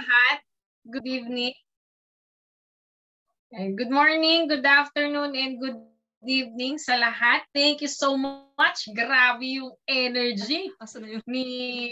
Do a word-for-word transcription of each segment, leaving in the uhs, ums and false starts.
lahat. Good evening. Good morning, good afternoon, and good evening sa lahat. Thank you so much. Grabe yung energy ni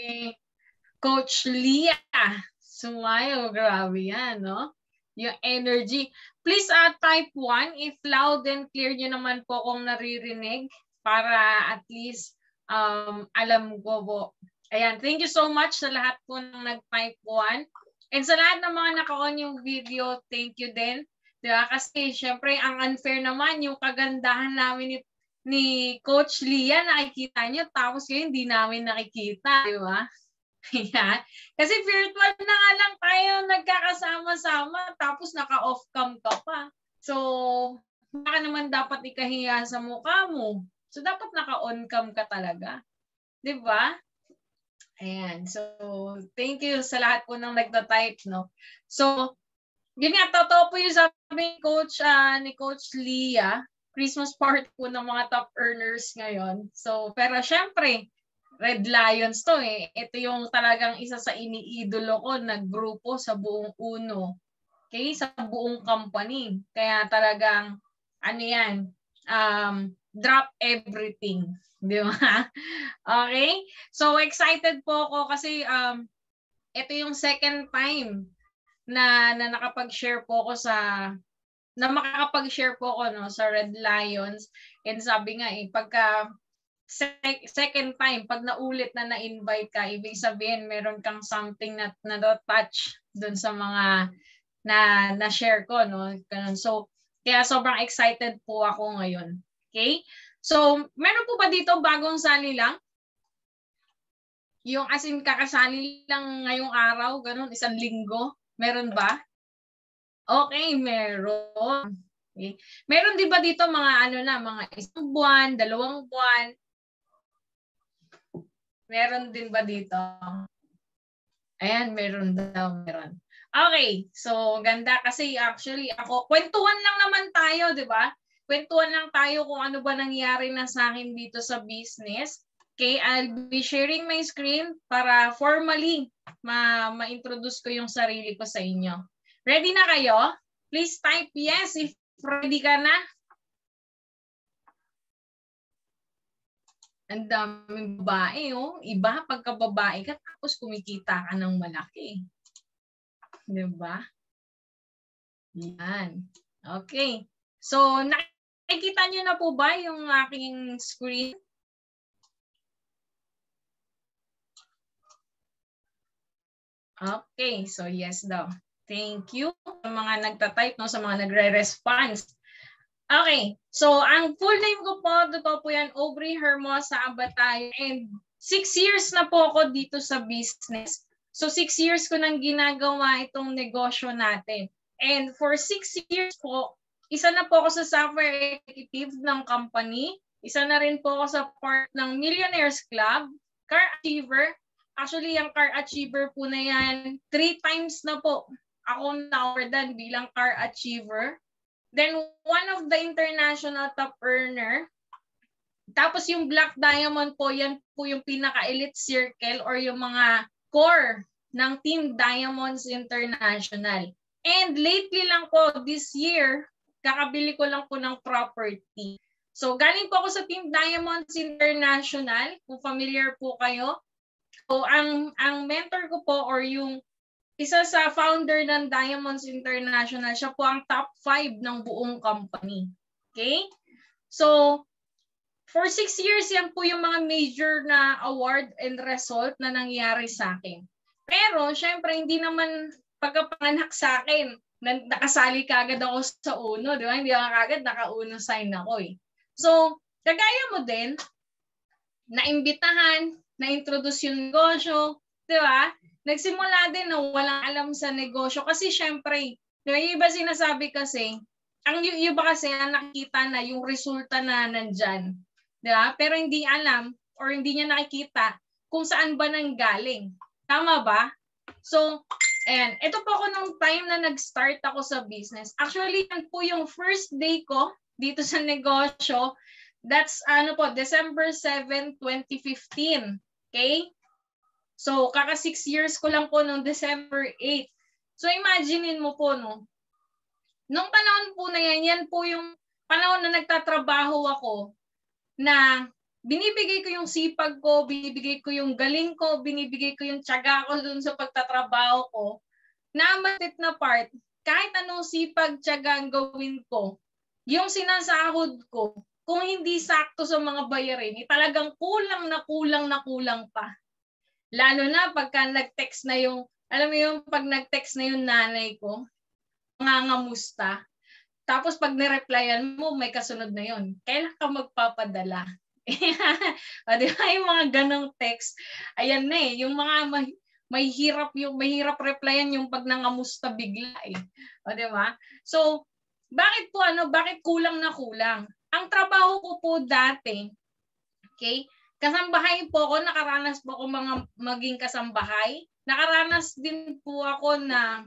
Coach Leah. Sumayo, grabe yan, no? Yung energy. Please uh, type one if loud and clear nyo naman po kung naririnig para at least um, alam ko po. Ayan, thank you so much sa lahat po ng nag-type one. And sa lahat ng mga naka-on yung video, thank you din. Diba? Kasi syempre ang unfair naman yung kagandahan namin ni, ni Coach Leah, nakikita nyo, tapos yun hindi namin nakikita. Diba? Yan. Kasi virtual na nga lang tayo nagkakasama-sama tapos naka-off cam ka pa. So, baka naman dapat ikahiya sa mukha mo. So, dapat naka-on cam ka talaga. Diba? Ayan. So, thank you sa lahat po ng nagta-type, no? So, yun nga, totoo po yung sabi ni Coach, uh, ni Coach Leah, Christmas party po ng mga top earners ngayon. So, pero syempre, Red Lions to eh. Ito yung talagang isa sa iniidolo ko na grupo sa buong Uno. Okay? Sa buong company. Kaya talagang, ano yan, um, drop everything. Di ba? Okay? So, excited po ako kasi um, ito yung second time na, na nakapag-share po ako sa, na makakapag-share po ako no, sa Red Lions. And sabi nga eh, pagka second time, pag naulit na na-invite ka, ibig sabihin meron kang something na na-touch dun sa mga na na-share ko. No? So, kaya sobrang excited po ako ngayon. Okay? So, meron po ba dito bagong sali lang? Yung as in kakasali lang ngayong araw, ganun, isang linggo? Meron ba? Okay, meron. Okay. Meron di ba dito mga ano na, mga isang buwan, dalawang buwan? Meron din ba dito? Ayan, meron daw, meron. Okay, so ganda kasi actually ako, kwentuhan lang naman tayo, di ba? Kwentuhan lang tayo kung ano ba nangyari na sa akin dito sa business. Okay, I'll be sharing my screen para formally ma- ma-introduce ko yung sarili ko sa inyo. Ready na kayo? Please type yes if ready ka na. Ang daming babae, oh. Iba, pagka babae ka, tapos kumikita ka ng malaki. Diba? Yan. Okay. So, nakikita nyo na po ba yung aking screen? Okay. So, yes daw. Thank you sa mga nagtatype, no, sa mga nagre-response. Okay, so ang full name ko po, totoo po yan, Aubrey Hermosa Abatayo, and six years na po ako dito sa business. So six years ko nang ginagawa itong negosyo natin. And for six years po, isa na po ako sa software executive ng company, isa na rin po ako sa part ng Millionaires Club, Car Achiever. Actually, yung Car Achiever po na yan, three times na po ako na-awardan bilang Car Achiever. Then, one of the international top earner. Tapos yung Black Diamond po, yan po yung pinaka-elite circle or yung mga core ng Team Diamonds International. And lately lang po, this year, kakabili ko lang po ng property. So, galing po ako sa Team Diamonds International, kung familiar po kayo. So, ang, ang mentor ko po or yung isa sa founder ng Diamonds International, siya po ang top five ng buong company. Okay? So, for six years, yan po yung mga major na award and result na nangyari sa akin. Pero, syempre, hindi naman pagkapanganak sa akin, nakasali kagad ako sa uno, di ba? Hindi ako kagad naka-uno sign ako eh. So, kagaya mo din, naimbitahan, na-introduce yung negosyo, di ba? Nagsimula din na walang alam sa negosyo kasi syempre, yung iba sinasabi kasi, ang yung iba kasi ang nakikita na yung resulta na nandyan. Diba? Pero hindi alam or hindi niya nakikita kung saan ba nanggaling. Tama ba? So, ayan. Ito po ako nung time na nag-start ako sa business. Actually, yan po yung first day ko dito sa negosyo. That's ano po, December seventh, twenty fifteen. Okay? So, kaka six years ko lang po noong December eighth. So imaginein mo po, no? Nung panahon po na yan, yan po yung panahon na nagtatrabaho ako na binibigay ko yung sipag ko, binibigay ko yung galing ko, binibigay ko yung tiyaga ko dun sa pagtatrabaho ko. Na matit na part, kahit anong sipag, tiyaga ang gawin ko, yung sinasahod ko, kung hindi sakto sa mga bayarin, eh, talagang kulang na kulang na kulang pa. Lalo na pagka nag-text na yung, alam mo yung pag nag-text na yung nanay ko, nangangamusta. Tapos pag nireplyan mo, may kasunod na yun. Kailan ka magpapadala? O, di ba yung mga ganong text? Ayan na eh, yung mga may, may hirap yung mahirap replyan yung pag nangamusta bigla eh. O, di ba? So, bakit po ano, bakit kulang na kulang? Ang trabaho ko po dati, okay? Kasambahay po ako, nakaranas po ako mga maging kasambahay. Nakaranas din po ako na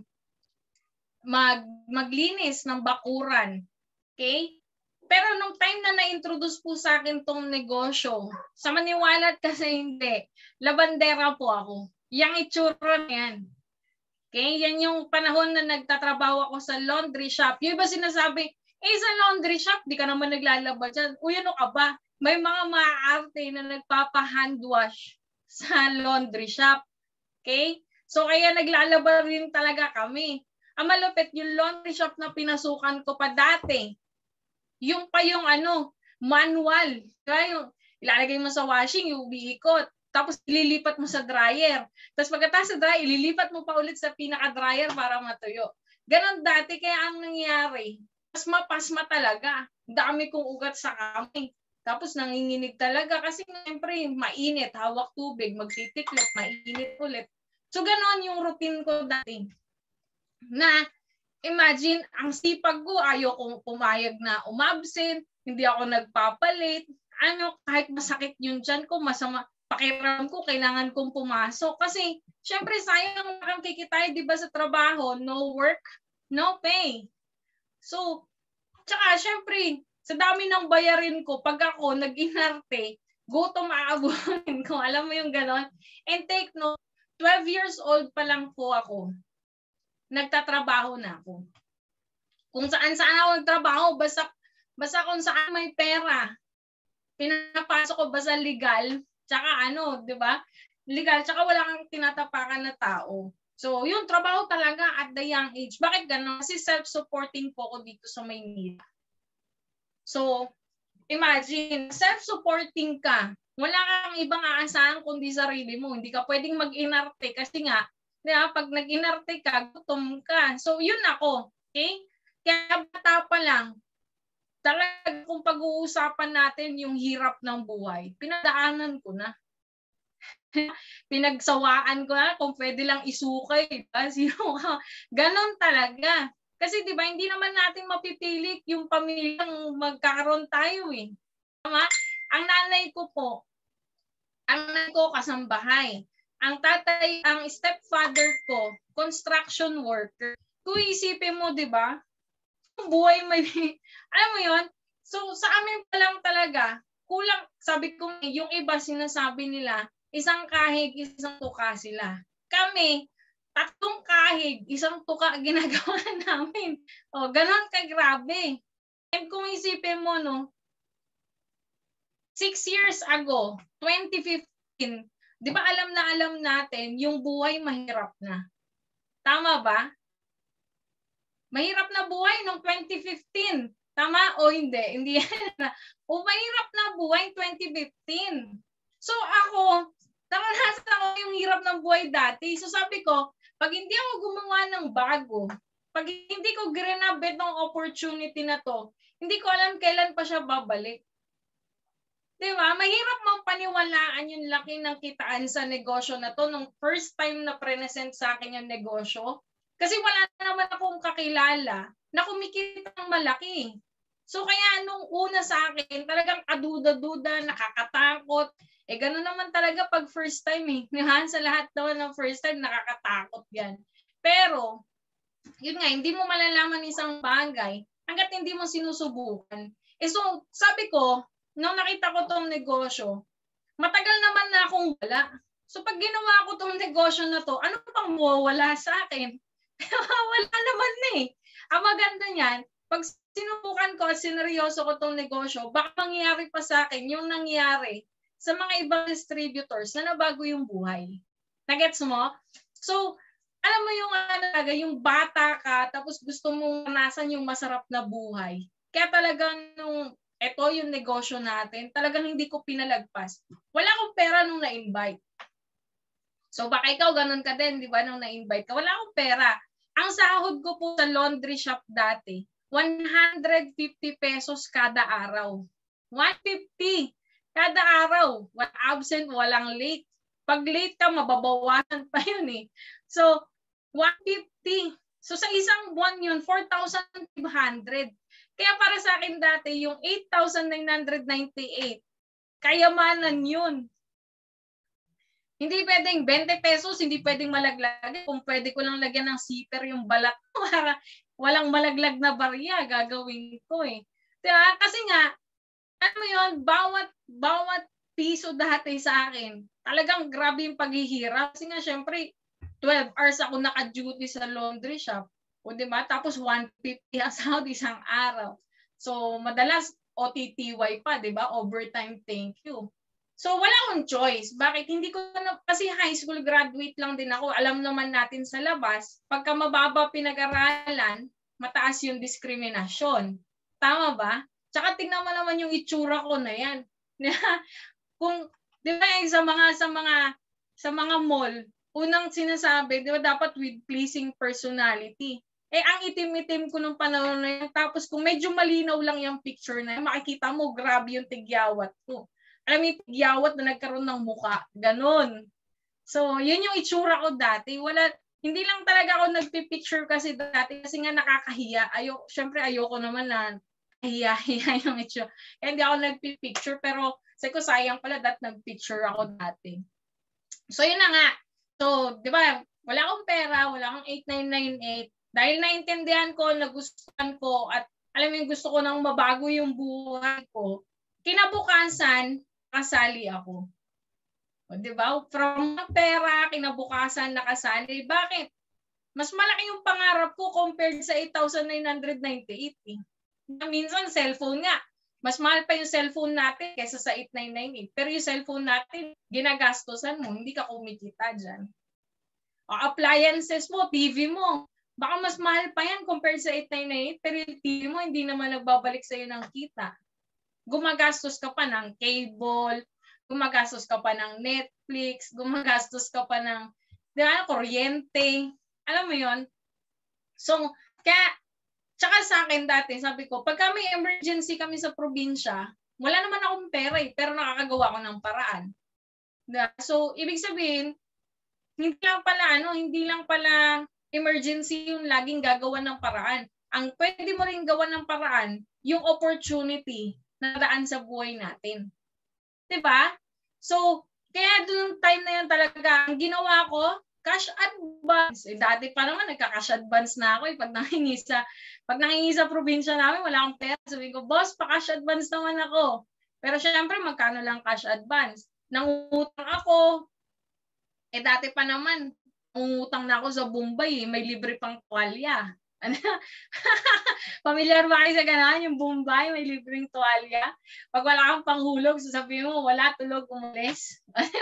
mag maglinis ng bakuran. Okay? Pero nung time na na-introduce po sa akin tong negosyo, sa maniwalat kasi hindi, labandera po ako. Yang itsura na yan. Okay? Yan yung panahon na nagtatrabaho ako sa laundry shop. Yung iba sinasabi, eh sa laundry shop, di ka naman naglalaba dyan. Uy, ano ka ba? May mga maaarte na nagpapa-hand wash sa laundry shop. Okay? So kaya naglalaba rin talaga kami. Ang malupit, yung laundry shop na pinasukan ko pa dati, yung pa yung ano, manual. Kaya yung ilalagay mo sa washing, yung umiikot. Tapos ililipat mo sa dryer. Tapos pagkatapos sa dryer, ililipat mo pa ulit sa pinaka-dryer para matuyo. Ganon dati, kaya ang nangyari, pasma-pasma talaga. Dami kong ugat sa kamay. Tapos nanginginig talaga kasi siyempre mainit, hawak tubig, magtitiklop, mainit ulit. So ganon yung routine ko dati. Na imagine, ang sipag ko, ayaw kong pumayag na umabsent, hindi ako nagpapalit, ano, kahit masakit yung tiyan ko, masama, pakiramdam ko, kailangan kong pumasok. Kasi syempre sayang ang kikita, di ba sa trabaho, no work, no pay. So, tsaka syempre, sa dami ng bayarin ko, pag ako nag-inarte, gutom aabunin ko. Alam mo yung ganon? And take note, twelve years old pa lang po ako. Nagtatrabaho na ako. Kung saan saan ako nagtrabaho, basta, basta kung saan may pera, pinapasok ko basta legal, tsaka ano, di ba? Legal, tsaka wala kang tinatapakan na tao. So, yung trabaho talaga at the young age. Bakit gano'n? Kasi self-supporting po ako dito sa Maynila. So, imagine, self-supporting ka. Wala kang ibang aasahan kundi sarili mo. Hindi ka pwedeng mag-inarte kasi nga, diba, pag nag-inarte ka, gutom ka. So, yun ako. Okay? Kaya bata pa lang, talaga kung pag-uusapan natin yung hirap ng buhay, pinadaanan ko na. Pinagsawaan ko na kung pwede lang isukay. Diba? Sino ka? Ganon talaga. Kasi di ba hindi naman natin mapipilit yung pamilyang magkakaroon tayo eh. Tama? Ang nanay ko po, ang nanay ko kasambahay. Ang tatay, ang stepfather ko, construction worker. Kung isipin mo, di ba? Buhay may, alam mo yon? So sa amin pa lang talaga, kulang, sabi ko, yung iba sinasabi nila, isang kahig, isang tuka sila. Kami, tatlong kahig, isang tuka ginagawa namin. O, ganon kagrabe. And kung isipin mo, no, six years ago, twenty fifteen, di ba alam na alam natin, yung buhay mahirap na. Tama ba? Mahirap na buhay nung twenty fifteen. Tama o hindi? Hindi yan na. O mahirap na buhay twenty fifteen. So ako, naranasan ko yung hirap ng buhay dati. So sabi ko, pag hindi ako gumawa ng bago, pag hindi ko grinabit ng opportunity na to, hindi ko alam kailan pa siya babalik. Diba? Mahirap mong paniwalaan yung laki ng kitaan sa negosyo na to nung first time na present sa akin yung negosyo. Kasi wala naman akong kakilala na kumikita ng malaki. So kaya nung una sa akin, talagang kaduda-duda, nakakatakot. Eh gano'n naman talaga pag first time eh. Sa lahat naman ng first time, nakakatakot yan. Pero, yun nga, hindi mo malalaman isang bagay hanggat hindi mo sinusubukan. Eh so, sabi ko, nung nakita ko tong negosyo, matagal naman na akong wala. So pag ginawa ko tong negosyo na to, ano pang mawawala sa akin? Wala naman na eh. Ang maganda niyan, pag sinubukan ko at sineryoso ko tong negosyo, baka mangyari pa sa akin yung nangyari sa mga ibang distributors na nabago yung buhay. Nagets mo? So, alam mo yung ano talaga, yung bata ka, tapos gusto mong nasan yung masarap na buhay. Kaya talagang nung, eto yung negosyo natin, talagang hindi ko pinalagpas. Wala akong pera nung na-invite. So baka ikaw ganun ka din, di ba, nung na-invite ka. Wala akong pera. Ang sahod ko po sa laundry shop dati, one hundred fifty pesos kada araw. one hundred fifty kada araw. Walang absent, walang late. Pag late ka, mababawasan pa yun eh. So, one hundred fifty. So sa isang buwan yun, four thousand five hundred. Kaya para sa akin dati, yung eight thousand nine hundred ninety-eight, kayamanan yun. Hindi pwedeng twenty pesos, hindi pwedeng malaglag. Kung pwede ko lang lagyan ng zipper yung balat, walang malaglag na barya, gagawin ko eh. Diba? Kasi nga, ano yun, bawat, bawat piso dati sa akin, talagang grabe yung paghihirap. Kasi nga, syempre, twelve hours ako naka-duty sa laundry shop. O diba? Tapos one hundred fifty sa isang araw. So, madalas O T T Y pa, diba? Overtime, thank you. So, wala akong choice. Bakit? Hindi ko na, kasi high school graduate lang din ako. Alam naman natin sa labas, pagka mababa pinag-aralan, mataas yung diskriminasyon. Tama ba? Tsaka tingnan mo naman yung itsura ko na yan. Kung, di ba, sa mga, sa mga, sa mga mall, unang sinasabi, di ba, dapat with pleasing personality. Eh, ang itim-itim ko nung panahon na yan. Tapos, kung medyo malinaw lang yung picture na yan, makikita mo, grabe yung tigyawat ko. Alam mo, tigyawat na nagkaroon ng muka. Ganon. So, yun yung itsura ko dati. Wala, hindi lang talaga ako nagpipicture kasi dati kasi nga nakakahiya. Ayok, syempre ayoko naman na hiya-hiya yung itsura. Kaya hindi ako nagpipicture pero sabi ko sayang pala dat nagpicture ako dati. So, yun na nga. So, di ba, wala akong pera, wala akong eight nine nine eight. Dahil naintindihan ko, nagustuhan ko, at alam mo yung gusto ko nang mabago yung buhay ko, kinabukasan, kasali ako. O, diba? From pera, kinabukasan, nakasali. Bakit? Mas malaki yung pangarap ko compared sa eight thousand nine hundred ninety-eight. Eh. Minsan, cellphone nga. Mas mahal pa yung cellphone natin kaysa sa eight nine nine eight. Pero yung cellphone natin, ginagastosan mo, hindi ka kumikita dyan. O, appliances mo, T V mo. Baka mas mahal pa yan compared sa eight nine nine eight. Pero yung T V mo, hindi naman nagbabalik sa'yo ng kita. Gumagastos ka pa ng cable, gumagastos ka pa ng Netflix, gumagastos ka pa ng, di ba, kuryente. Alam mo yon? So, kaya, tsaka sa akin dati, sabi ko, pagka may emergency kami sa probinsya, wala naman akong pera eh, pero nakakagawa ko ng paraan. Diba? So, ibig sabihin, hindi lang pala, ano, hindi lang pala emergency yung laging gagawa ng paraan. Ang pwede mo rin gawa ng paraan, yung opportunity na daan sa buhay natin. Diba? So, kaya doon time na yan talaga, ang ginawa ko, cash advance. Eh, dati pa naman, nagka-cash advance na ako. Eh. Pag nangingi sa, pag nangingi sa probinsya namin, wala akong pera. Sabi ko, boss, pa-cash advance naman ako. Pero syempre, magkano lang cash advance? Nangutang ako. Eh, dati pa naman, nangutang na ako sa Bombay. Eh. May libre pang tuwalya. Pamilyar ba kayo sa ganahan? Yung Bombay, may libreng tuwalya. Pag wala kang panghulog, sasabihin mo, wala, tulog, umalis.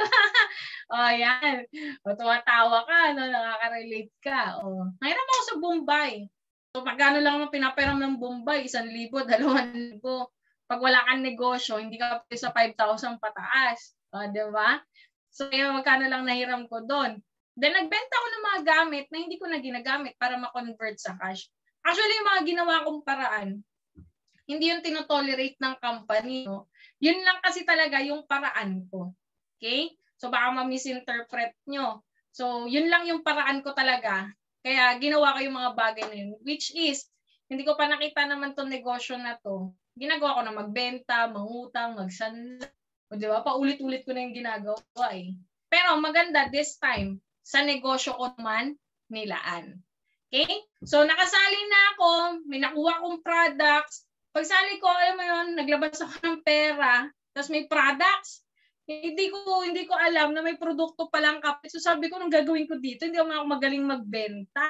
O, oh, yan. O, tumatawa ka, no? Nakaka-relate ka. O, mayroon ako sa Bombay. So, pagkano lang ang pinaperam ng Bombay? Isang libo, dalawang libo. Pag wala kang negosyo, hindi ka pwede sa five thousand pataas. O, diba? So, kaya magkano lang nahiram ko doon. Then, nagbenta ko ng mga gamit na hindi ko na ginagamit para ma-convert sa cash. Actually, yung mga ginawa kong paraan, hindi yung tinotolerate ng company. No? Yun lang kasi talaga yung paraan ko. Okay? So, baka ma-misinterpret nyo. So, yun lang yung paraan ko talaga. Kaya, ginawa ko yung mga bagay na yun. Which is, hindi ko pa nakita naman itong negosyo na to. Ginagawa ko na magbenta, mangutang, magsanla. O, di ba? Paulit-ulit ko na yung ginagawa eh. Pero, maganda this time, sa negosyo ko man, nilaan. Okay? So, nakasali na ako, may nakuha akong products. Pagsali ko, alam mo yun, naglabas ako ng pera, tapos may products. Hindi ko hindi ko alam na may produkto palang kape. So, sabi ko, nung gagawin ko dito, hindi ako magaling magbenta.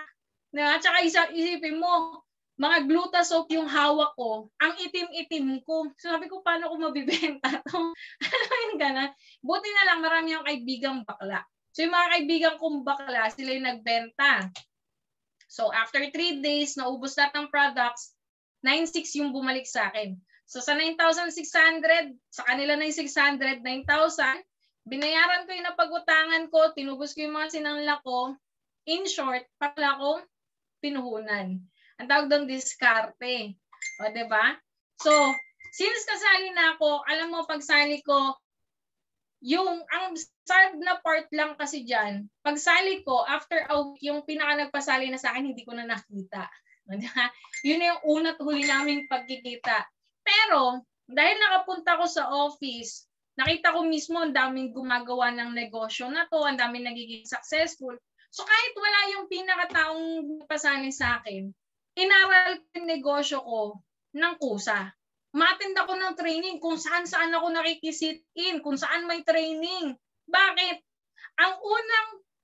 Na, at saka isa, isipin mo, mga gluta soap yung hawak ko, ang itim-itim ko. So sabi ko, paano ko mabibenta ito? Ano yung gana? Buti na lang, marami akong kaibigang bakla. So yung mga kaibigan kong bakla, sila yung nagbenta. So after three days, naubos lahat ng products, nine thousand six hundred yung bumalik sa akin. So sa nine thousand six hundred, sa kanila na yung six hundred, nine thousand, binayaran ko yung napag-utangan ko, tinubos ko yung mga sinangla ko. In short, pala ko pinuhunan. Ang tawag doon, diskarte. O, diba? So, since kasali na ako, alam mo, pagsali ko, yung, ang sad na part lang kasi dyan, pagsali ko, after a week, yung pinaka nagpasali na sa akin, hindi ko na nakita. O, diba? Yun na yung una't huli naming pagkikita. Pero, dahil nakapunta ko sa office, nakita ko mismo ang daming gumagawa ng negosyo na to, ang daming nagiging successful. So, kahit wala yung pinakataong pasali sa akin, inaral ko yung negosyo ko ng kusa. Umattend ako ng training kung saan-saan ako nakikisit in, kung saan may training. Bakit? Ang unang,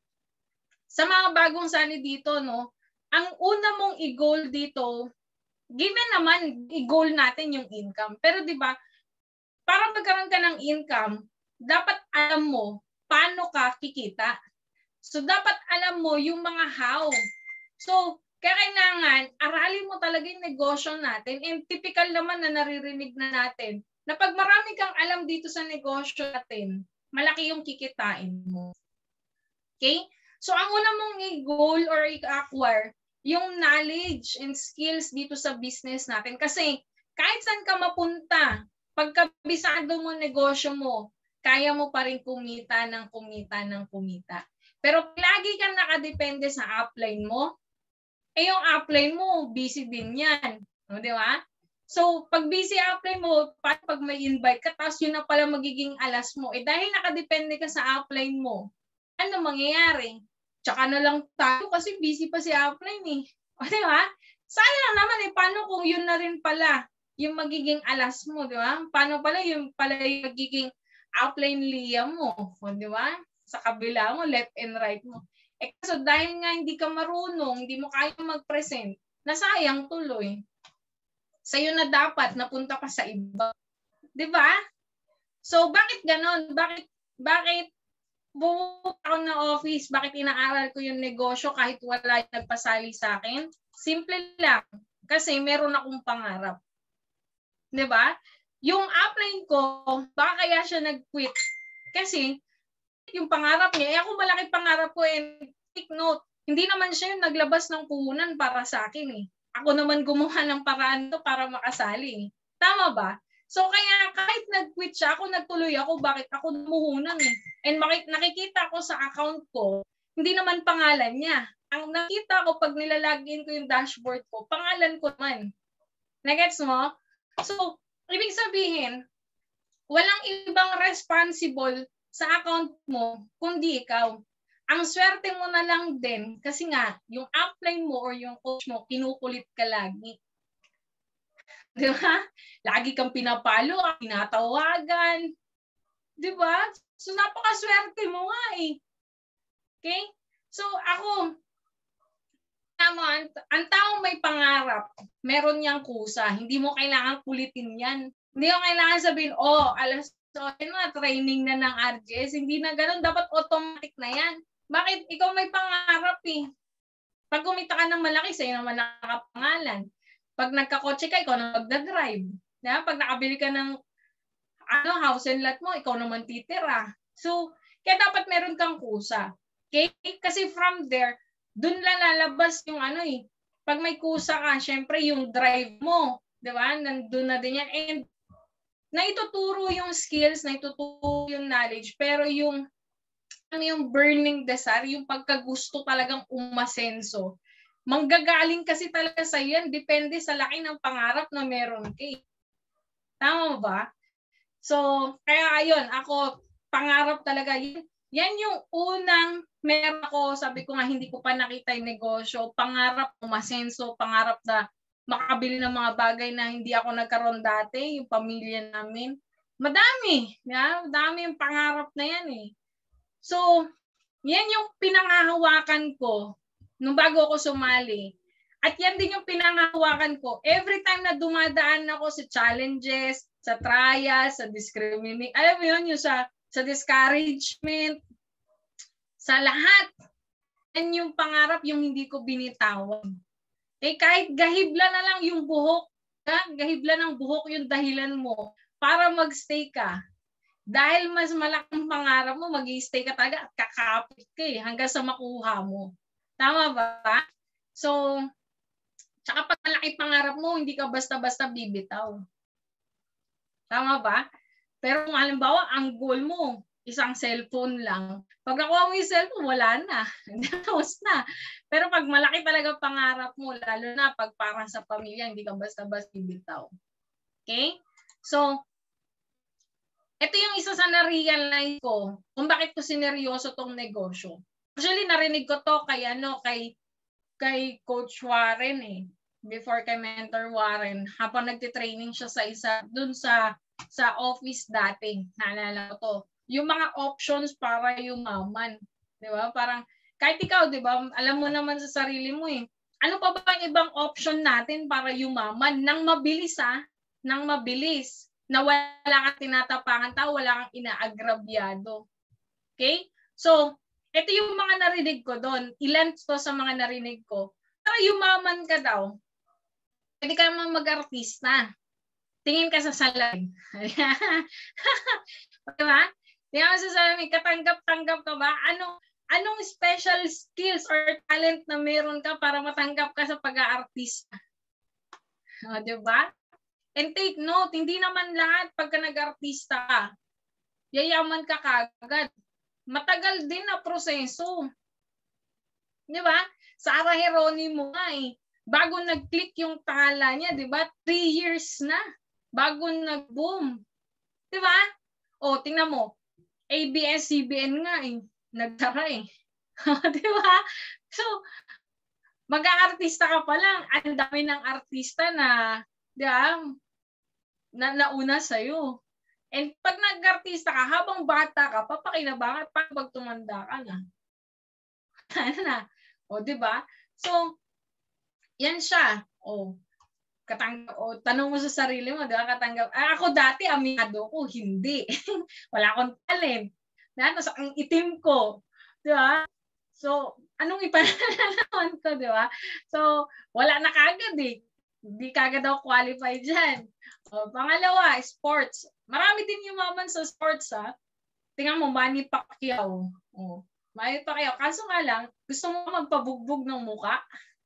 sa mga bagong sali dito, no, ang una mong i-goal dito, given naman, i-goal natin yung income. Pero di ba, para magkaroon ka ng income, dapat alam mo paano ka kikita. So, dapat alam mo yung mga how. So, kaya kailangan, aralin mo talaga yung negosyo natin. And typical naman na naririnig na natin, na pag marami kang alam dito sa negosyo natin, malaki yung kikitain mo. Okay? So, ang una mong i-goal or i-acquire, yung knowledge and skills dito sa business natin. Kasi, kahit saan ka mapunta, pagkabisado mo negosyo mo, kaya mo pa rin kumita ng kumita ng kumita. Pero lagi kang nakadepende sa upline mo, eh yung upline mo, busy din yan. No, di ba? So, pag busy upline mo, pag may invite ka, tapos yun na pala magiging alas mo. Eh dahil nakadepende ka sa upline mo, ano mangyayari? Tsaka na lang tayo kasi busy pa si upline eh. O, di ba? Sayang naman eh, paano kung yun na rin pala yung magiging alas mo, di ba? Paano pala yung pala yung magiging upline liya mo, o, di ba? Sa kabila mo, left and right mo. Eh kaso dahil nga hindi ka marunong, hindi mo kaya mag-present, nasayang tuloy. Sa'yo na dapat, napunta ka sa iba. Di ba? So, bakit ganon? Bakit, bakit bumunta ako ng office? Bakit inaaral ko yung negosyo kahit wala yung nagpasali sa akin? Simple lang. Kasi meron akong pangarap. Di ba? Yung upline ko, baka kaya siya nag-quit. Kasi, yung pangarap niya, eh ako malaki pangarap ko, and take note, hindi naman siya yung naglabas ng puhunan para sa akin eh. Ako naman gumawa ng paraan to para makasali. Tama ba? So kaya kahit nag-quit siya, ako nagtuloy ako, bakit ako numuhunan eh. And nakikita ko sa account ko, hindi naman pangalan niya. Ang nakita ko pag nilalagin ko yung dashboard ko, pangalan ko naman. Nagets mo? So, ibig sabihin, walang ibang responsible sa account mo, kundi ikaw. Ang swerte mo na lang din, kasi nga, yung upline mo or yung coach mo, kinukulit ka lagi. Di ba? Lagi kang pinapalo, pinatawagan. Di ba? So, napakaswerte mo nga eh. Okay? So, ako, naman, ang taong may pangarap, meron niyang kusa. Hindi mo kailangan kulitin yan. Hindi mo kailangan sabihin, oh, alas so, yun na, training na ng R J S. Hindi na ganun. Dapat automatic na yan. Bakit? Ikaw may pangarap eh. Pag kumita ka ng malaki, sa'yo naman nakapangalan. Pag nagkakotse ka, ikaw na magdadrive. Diba? Pag nakabili ka ng ano, house and lot mo, ikaw naman titira. So, kaya dapat meron kang kusa. Okay? Kasi from there, dun lang lalabas yung ano eh. Pag may kusa ka, syempre yung drive mo. Diba? Nandun na din yan. And naituturo yung skills, naituturo yung knowledge, pero yung ano yung burning desire, yung pagkagusto talagang umasenso. Manggagaling kasi talaga sa yan, depende sa laki ng pangarap na meron kay. Tama ba? So, kaya ayun, ako, pangarap talaga. Yan, yan yung unang meron ako, sabi ko nga, hindi ko pa nakita yung negosyo. Pangarap umasenso, pangarap na makabili ng mga bagay na hindi ako nagkaroon dati, yung pamilya namin. Madami. Yeah? Madami yung pangarap na yan eh. So, yan yung pinangahawakan ko nung bago ako sumali. At yan din yung pinangahawakan ko. Every time na dumadaan ako sa challenges, sa trials, sa discrimination, alam mo yun, yung sa, sa discouragement, sa lahat. Yan yung pangarap, yung hindi ko binitawan. Eh kahit gahibla na lang yung buhok, ha? Gahibla ng buhok yung dahilan mo para magstay ka. Dahil mas malaking pangarap mo, mag-i-stay ka talaga at kakapit ka eh, hanggang sa makuha mo. Tama ba? So, tsaka pag malaki pangarap mo, hindi ka basta-basta bibitaw. Tama ba? Pero kung halimbawa, ang goal mo, isang cellphone lang. Pag nakuha mo yung cellphone, wala na. Tapos na. Pero pag malaki talaga pangarap mo, lalo na pag parang sa pamilya, hindi ka basta-basta bibitaw. Okay? So, ito yung isa sa na-realize ko kung bakit ko sineryoso tong negosyo. Actually, narinig ko to kay, ano, kay, kay Coach Warren eh. Before kay Mentor Warren. Habang nagtitraining siya sa isa, dun sa, sa office dati. Naalala ko to. Yung mga options para yumaman. Di ba? Parang, kahit ikaw, di ba? Alam mo naman sa sarili mo eh. Ano pa ba ang ibang option natin para yumaman? Nang mabilis ah. Nang mabilis. Na wala kang tinatapangan tao, wala kang inaagrabyado. Okay? So, ito yung mga narinig ko doon. Ilan to sa mga narinig ko. Para yumaman ka daw, pwede ka naman mag-artista. Tingin ka sa salamin. Diba? Tingin ka sa salamin, katanggap-tanggap ka ba? Anong, anong special skills or talent na meron ka para matanggap ka sa pag-aartista? O, diba? And take note, hindi naman lahat pagka nag-artista ka, yayaman ka kagad. Matagal din na proseso. Di ba? Sa Sarah Geronimo nga eh. Bago nag-click yung tala niya, di ba? Three years na. Bago nag-boom. Di ba? O, tingnan mo. A B S C B N nga eh. Nagtara eh. Di ba? So, mag-aartista ka pa lang. Ang dami ng artista na, di ba? na nauna sa'yo. And pag nag-artista ka, habang bata ka, papakinabangan pa pag tumanda ka na. Ano na? O, diba? So, yan siya. O, katanggap, o, tanong mo sa sarili mo, diba? Katanggap. Ah, ako dati, aminado ko, hindi. Wala akong talent. Na, nasa ang itim ko. Diba? So, anong ipanalaman ko, diba? So, wala na kagad eh. Hindi kagad daw qualify dyan. O, pangalawa, sports. Marami din yumaman sa sports, ha? Tingnan mo, Manny Pacquiao. O, Manny Pacquiao. Kaso nga lang, gusto mo magpabugbog ng muka?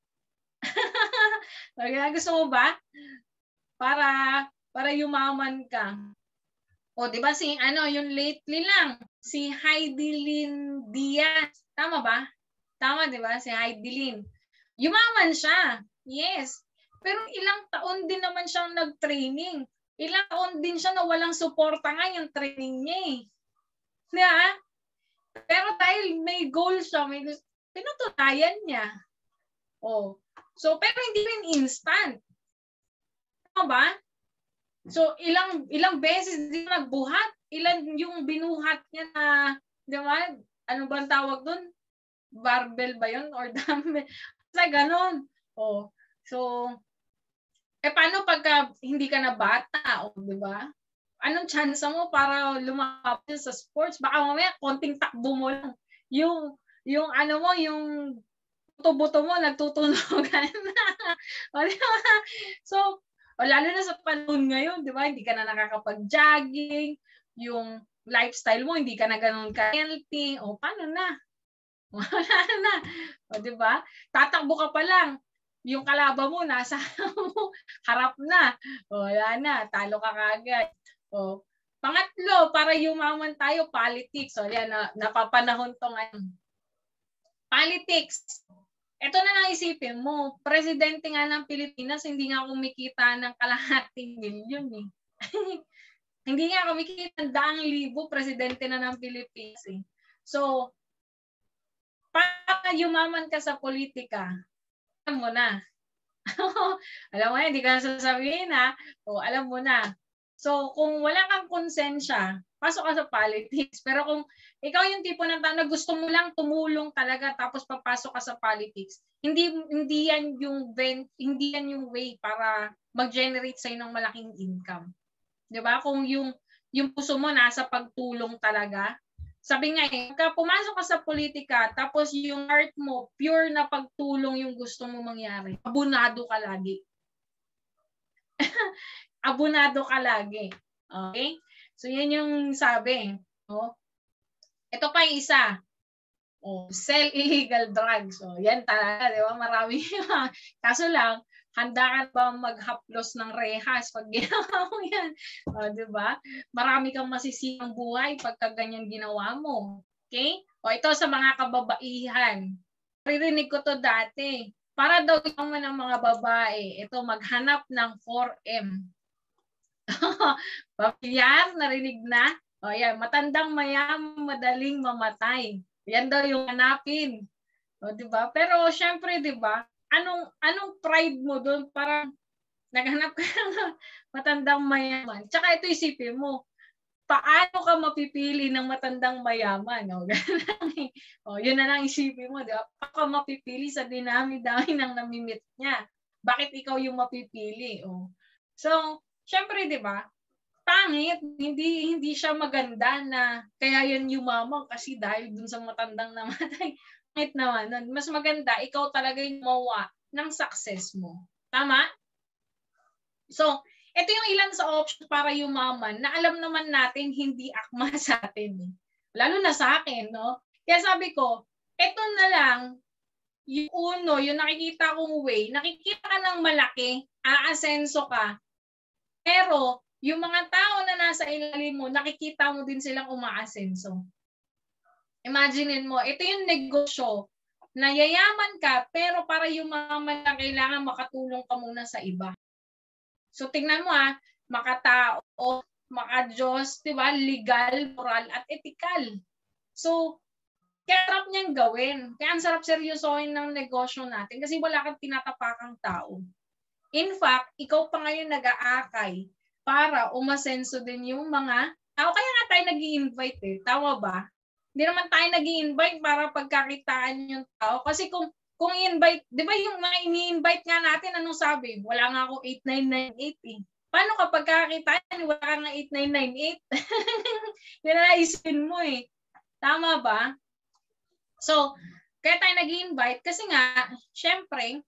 Gusto mo ba? Para, para yumaman ka. O, di ba si, ano, yung lately lang, si Heidelin Diaz. Tama ba? Tama, di ba? Si Heidelin. Yumaman siya. Yes. Pero ilang taon din naman siyang nag-training. Ilang taon din siya na walang suporta nga yung training niya eh. Diba? Pero dahil may goal siya, may pinatunayan niya. Oh. So, pero hindi rin instant. Tama ba? So, ilang ilang beses din nagbuhat. Ilan yung binuhat niya na, di ba? Ano ba ang tawag doon? Barbell ba yun? Or dumbbell? Basta ganon. Oh. So, eh paano pagka hindi ka na bata, o, di ba? Anong chance mo para lumapit sa sports? Baka mamaya konting takbo mo lang. Yung yung ano mo, yung buto-buto mo nagtutunogan na. O, di ba? So, o, lalo na sa panahon ngayon, di ba? Hindi ka na nakakapag-jogging, yung lifestyle mo hindi ka na ganoon ka-healthy. O paano na? Wala na. O, di ba? Tatakbo ka pa lang. Yung kalaban mo, nasa harap na. O, wala na. Talo ka kagad. O, pangatlo, para yumaman tayo, politics. O, yan, na, napapanahon to ngayon. Politics. Ito na lang isipin mo. Presidente nga ng Pilipinas, hindi nga kumikita ng kalahating milyon eh. Hindi nga kumikita ng daang libo, presidente na ng Pilipinas eh. So, para yumaman ka sa politika, alam mo na. Alam mo na, hindi ka sasabihin ha. O, alam mo na. So, kung wala kang konsensya, pasok ka sa politics. Pero kung ikaw yung tipo ng tao na gusto mo lang tumulong talaga tapos papasok ka sa politics, hindi hindi yan yung hindi yan yung way para mag-generate sa'yo ng malaking income. 'Di ba? Kung yung yung puso mo nasa pagtulong talaga. Sabi nga eh, pagka pumasok ka sa politika tapos yung heart mo pure na pagtulong yung gusto mo mangyari, abunado ka lagi. Abunado ka lagi. Okay? So, yan yung sabi. Oh. Ito pa yung isa. Oh, sell illegal drugs. So, yan talaga, di ba? Marami. Kaso lang, handa ka ba maghaplos ng rehas pag ginawa mo yan? Oh, di ba? Marami kang masisirang buhay pagka ganyan ginawa mo. Okay? O, ito sa mga kababaihan. Naririnig ko to dati. Para daw naman ng mga babae, ito maghanap ng four M. Pamilyar, narinig na? O yan, matandang mayam, madaling mamatay. Yan daw yung hanapin. O di ba? Pero syempre, di ba? Anong anong pride mo doon para naghanap ka ng matandang mayaman? Tsaka ito isipin mo, paano ka mapipili ng matandang mayaman? O, o yun na lang isipin mo, di ba? Paano ka mapipili sa dinami-dami ng namimit niya? Bakit ikaw yung mapipili? O. So, syempre, di ba? Pangit, hindi hindi siya maganda na kaya yan yumaman kasi dahil dun sa matandang namatay. Pangit naman. Mas maganda, ikaw talaga yung mawa ng success mo. Tama? So, ito yung ilan sa option para yumaman na alam naman natin hindi akma sa atin. Lalo na sa akin, no? Kaya sabi ko, ito na lang, yung uno, yung nakikita kong way, nakikita ka ng malaki, aasenso ka, pero yung mga tao na nasa ilalim mo, nakikita mo din silang umaasenso. Imaginein mo, ito yung negosyo na yayaman ka, pero para yumaman ka, kailangan makatulong ka muna sa iba. So tingnan mo ha, makatao, maka-Diyos, di ba? Legal, moral, at ethical. So, kaya sarap niyang gawin. Kaya ang sarap seryosohin ng negosyo natin kasi wala kang tinatapakang tao. In fact, ikaw pa ngayon nag-aakay para umasenso din yung mga tao. Kaya nga tayo nag-i-invite eh. Tama ba? Hindi naman tayo nag-i-invite para pagkakitaan yung tao. Kasi kung kung i-invite, di ba yung mga ini-invite nga natin, anong sabi? Wala nga ako eight nine nine eight eh. Paano kapag kakitaan, wala ka nga eight nine nine eight? Yan na naisipin mo eh. Tama ba? So, kaya tayo nag-i-invite kasi nga, syempre,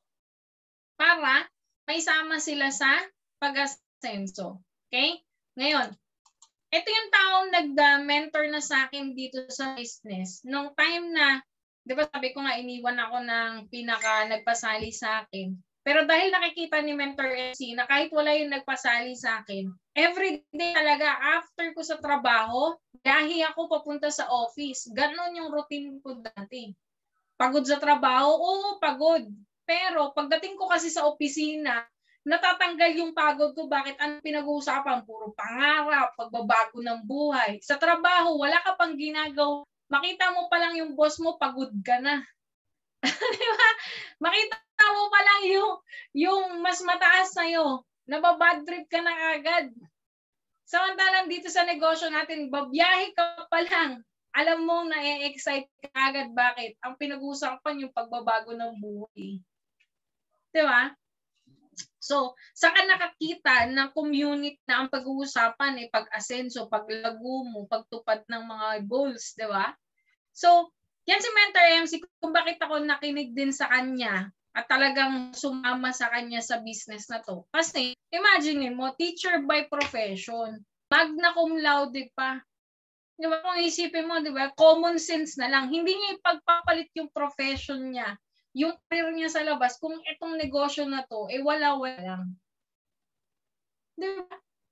para may sama sila sa pag-asenso. Okay? Ngayon, ito yung taong nag-mentor na sa akin dito sa business. Nung time na, di ba sabi ko nga, iniwan ako ng pinaka nagpasali sa akin. Pero dahil nakikita ni Mentor M C na kahit wala yung nagpasali sa akin, everyday talaga after ko sa trabaho, gahi ako papunta sa office. Ganon yung routine ko dati. Pagod sa trabaho? Oo, pagod. Pero pagdating ko kasi sa opisina, natatanggal yung pagod ko. Bakit? Ano pinag-uusapan? Puro pangarap, pagbabago ng buhay. Sa trabaho, wala ka pang ginagawa. Makita mo pa lang yung boss mo, pagod ka na. Diba? Makita mo pa lang yung, yung mas mataas sa'yo. Nababad trip ka na agad. Samantalang dito sa negosyo natin, babiyahe ka pa lang. Alam mo na e-excite ka agad. Bakit? Ang pinag-uusapan yung pagbabago ng buhay. Diba? So, saan nakakita ng community na ang pag-uusapan ay eh, pag-asenso, paglago mo, pagtupad ng mga goals, di ba? So, yan si Mentor M C, kung bakit ako nakinig din sa kanya at talagang sumama sa kanya sa business na to. Kasi, imagine mo, teacher by profession, magna cum laude pa. Di ba? Kung isipin mo, di ba? Common sense na lang. Hindi niya ipagpapalit yung profession niya, yung career niya sa labas, kung itong negosyo na to, eh wala-wala lang. Diba?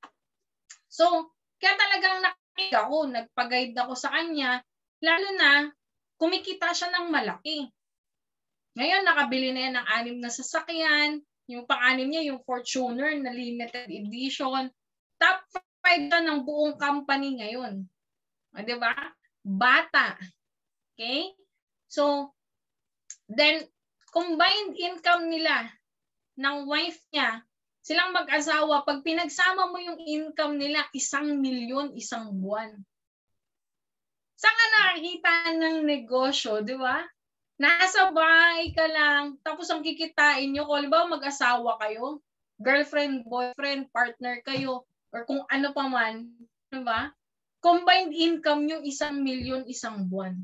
So, kaya talagang nakinig ako, nagpag-guide ako sa kanya, lalo na, kumikita siya ng malaki. Ngayon, nakabili na yan ng anim na sasakyan, yung pang-anim niya, yung Fortuner na limited edition, top five na ng buong company ngayon. O, diba? Bata. Okay? So, then, combined income nila ng wife niya silang mag-asawa, pag pinagsama mo yung income nila, isang milyon, isang buwan. Saan ka nakakita ng negosyo, di ba? Nasa bahay ka lang, tapos ang kikitain nyo, kung ba mag-asawa kayo, girlfriend, boyfriend, partner kayo, or kung ano pa man, di ba? Combined income nyo, isang milyon, isang buwan.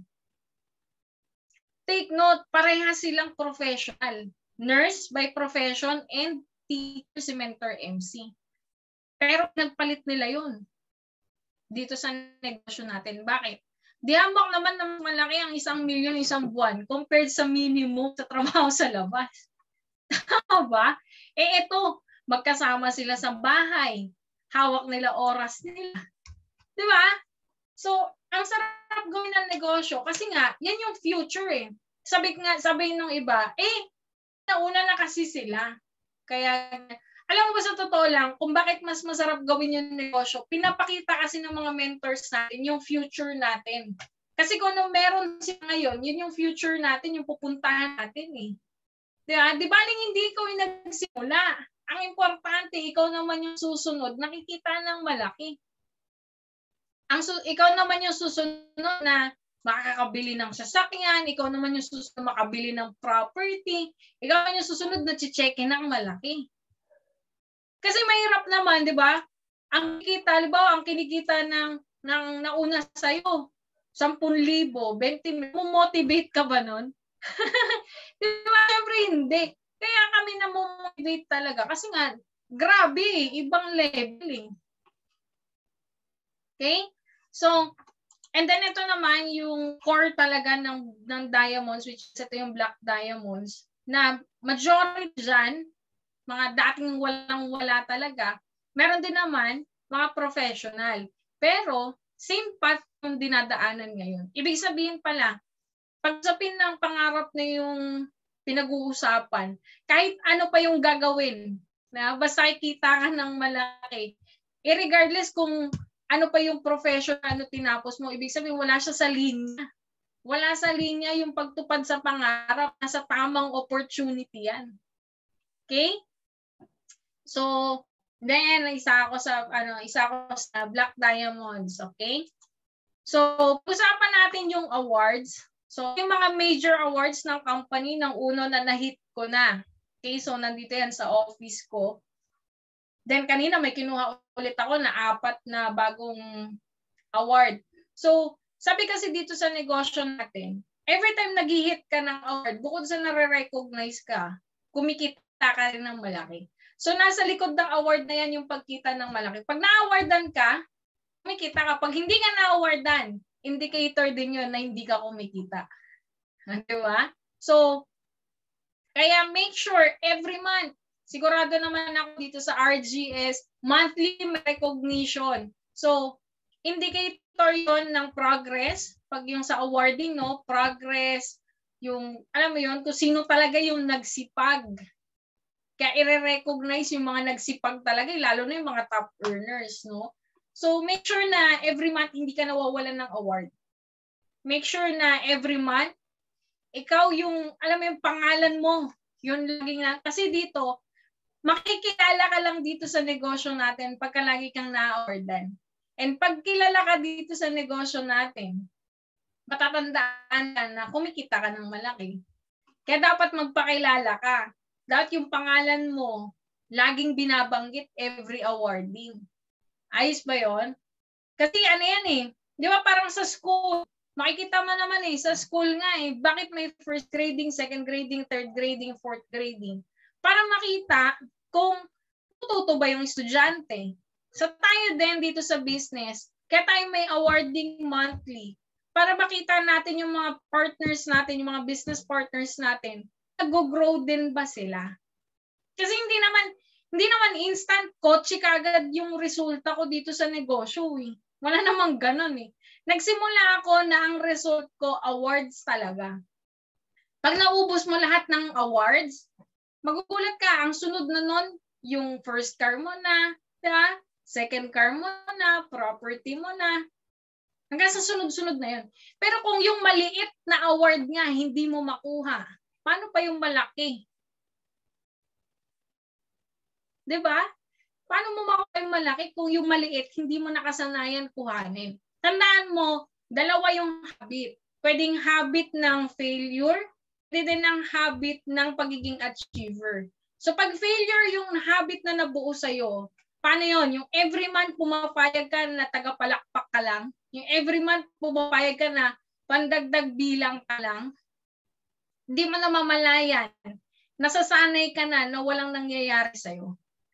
Take note, parehas silang professional. Nurse by profession and teacher si mentor M C. Pero nagpalit nila yun dito sa negosyo natin. Bakit? Di hambak naman ng malaki ang isang milyon isang buwan compared sa minimum sa trabaho sa labas. Tama ba? Eh ito, magkasama sila sa bahay. Hawak nila oras nila. Di ba? So, ang sarap gawin ng negosyo kasi nga, yan yung future eh. Sabi nga, sabi ng iba, eh, nauna na kasi sila. Kaya, alam mo ba sa totoo lang, kung bakit mas masarap gawin yung negosyo, pinapakita kasi ng mga mentors natin yung future natin. Kasi kung ano meron sila ngayon, yun yung future natin, yung pupuntahan natin eh. Diba? Di baling hindi ikaw yung nagsimula. Ang importante, ikaw naman yung susunod, nakikita ng malaki. Ang su- ikaw naman yung susunod na makakabili ng sasakyan, ikaw naman yung susunod na makabili ng property, ikaw naman yung susunod na chicheke ng malaki. Kasi mahirap naman, di ba? Ang kita, halimbawa, ang kinikita ng, ng nauna sa'yo, sampung libo, twenty libo, motivate ka ba nun? Di ba? Siyempre hindi. Kaya kami na-motivate talaga. Kasi nga, grabe, ibang level eh. Okay? So, and then ito naman yung core talaga ng, ng diamonds, which is ito yung black diamonds, na majority dyan, mga dating walang-wala talaga, meron din naman mga professional. Pero, same path yung dinadaanan ngayon. Ibig sabihin pala, pagsapin ng pangarap na yung pinag-uusapan, kahit ano pa yung gagawin, na basta ikita ka ng malaki, irregardless kung ano pa yung profession, ano tinapos mo, ibig sabihin wala siya sa linya. Wala sa linya yung pagtupad sa pangarap, nasa tamang opportunity yan. Okay? So, then isa ako sa ano, isa ako sa Black Diamonds, okay? So, usapan natin yung awards. So, yung mga major awards ng company ng uno na na-hit ko na. Okay, so nandito yan sa office ko. Then kanina may kinuha ulit ako na apat na bagong award. So, sabi kasi dito sa negosyo natin, every time nag-hit ka ng award, bukod sa nare-recognize ka, kumikita ka rin ng malaki. So, nasa likod ng award na yan yung pagkita ng malaki. Pag na-awardan ka, kumikita ka. Pag hindi ka na-awardan, indicator din yun na hindi ka kumikita. Diba? So, kaya make sure every month, sigurado naman ako dito sa R G S, monthly recognition. So, indicator yon ng progress. Pag yung sa awarding, no, progress, yung, alam mo yun, kung sino talaga yung nagsipag. Kaya i-recognize yung mga nagsipag talaga, lalo na yung mga top earners, no? So, make sure na every month hindi ka nawawalan ng award. Make sure na every month, ikaw yung, alam mo yung pangalan mo, yun lagi na. Kasi dito, makikilala ka lang dito sa negosyo natin pagka lagi kang na-awardan. And pag kilala ka dito sa negosyo natin, matatandaan ka na kumikita ka ng malaki. Kaya dapat magpakilala ka. Dapat yung pangalan mo, laging binabanggit every awarding. Ayos ba yun? Kasi ano yan eh, di ba parang sa school, makikita mo naman eh, sa school nga eh, bakit may first grading, second grading, third grading, fourth grading? Para makita kung tututo ba yung estudyante. So tayo din dito sa business, kaya tayo may awarding monthly para makita natin yung mga partners natin, yung mga business partners natin, nag-grow din ba sila? Kasi hindi naman hindi naman instant kotse kagad yung resulta ko dito sa negosyo eh. Wala namang ganun eh. Nagsimula ako na ang result ko awards talaga. Pag naubos mo lahat ng awards, magugulat ka, ang sunod na nun, yung first car mo na, diba? Second car mo na, property mo na. Hanggang sa sunod-sunod na yun. Pero kung yung maliit na award nga, hindi mo makuha, paano pa yung malaki? 'Di ba? Paano mo makuha yung malaki kung yung maliit hindi mo nakasanayan kuhanin? Tandaan mo, dalawa yung habit. Pwedeng habit ng failure, pwede din ng habit ng pagiging achiever. So pag failure yung habit na nabuo sa'yo, paano yun? Yung every month pumapayag ka na tagapalakpak ka lang, yung every month pumapayag ka na pandagdag bilang ka lang, hindi mo na mamalayan. Nasasanay ka na na walang nangyayari sa'yo.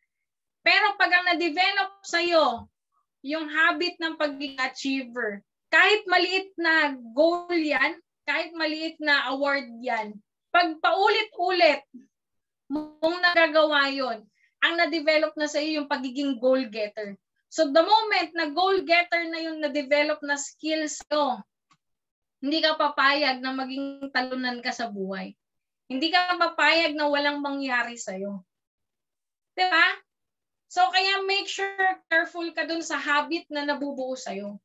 Pero pag ang na-develop sa'yo, yung habit ng pagiging achiever, kahit maliit na goal yan, kahit maliit na award yan, pag paulit-ulit mong nagagawa yon, ang na-develop na sa'yo yung pagiging goal-getter. So the moment na goal-getter na yung na-develop na skills sa'yo, hindi ka papayag na maging talunan ka sa buhay. Hindi ka papayag na walang mangyari sa'yo. Diba? So, kaya make sure careful ka dun sa habit na nabubuo sa'yo.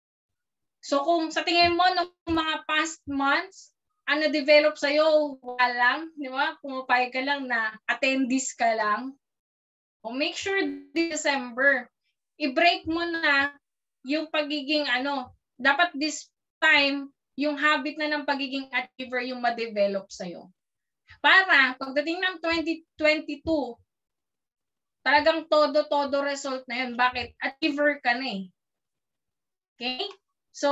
So, kung sa tingin mo, nung mga past months, ang na-develop sa'yo, wala lang, di ba? Pumapayag ka lang na attendees ka lang. O make sure December, i-break mo na yung pagiging, ano, dapat this time, yung habit na ng pagiging achiever yung ma-develop sa'yo. Para, pagdating ng twenty twenty-two, talagang todo-todo result na yun. Bakit? Achiever ka na eh. Okay? So,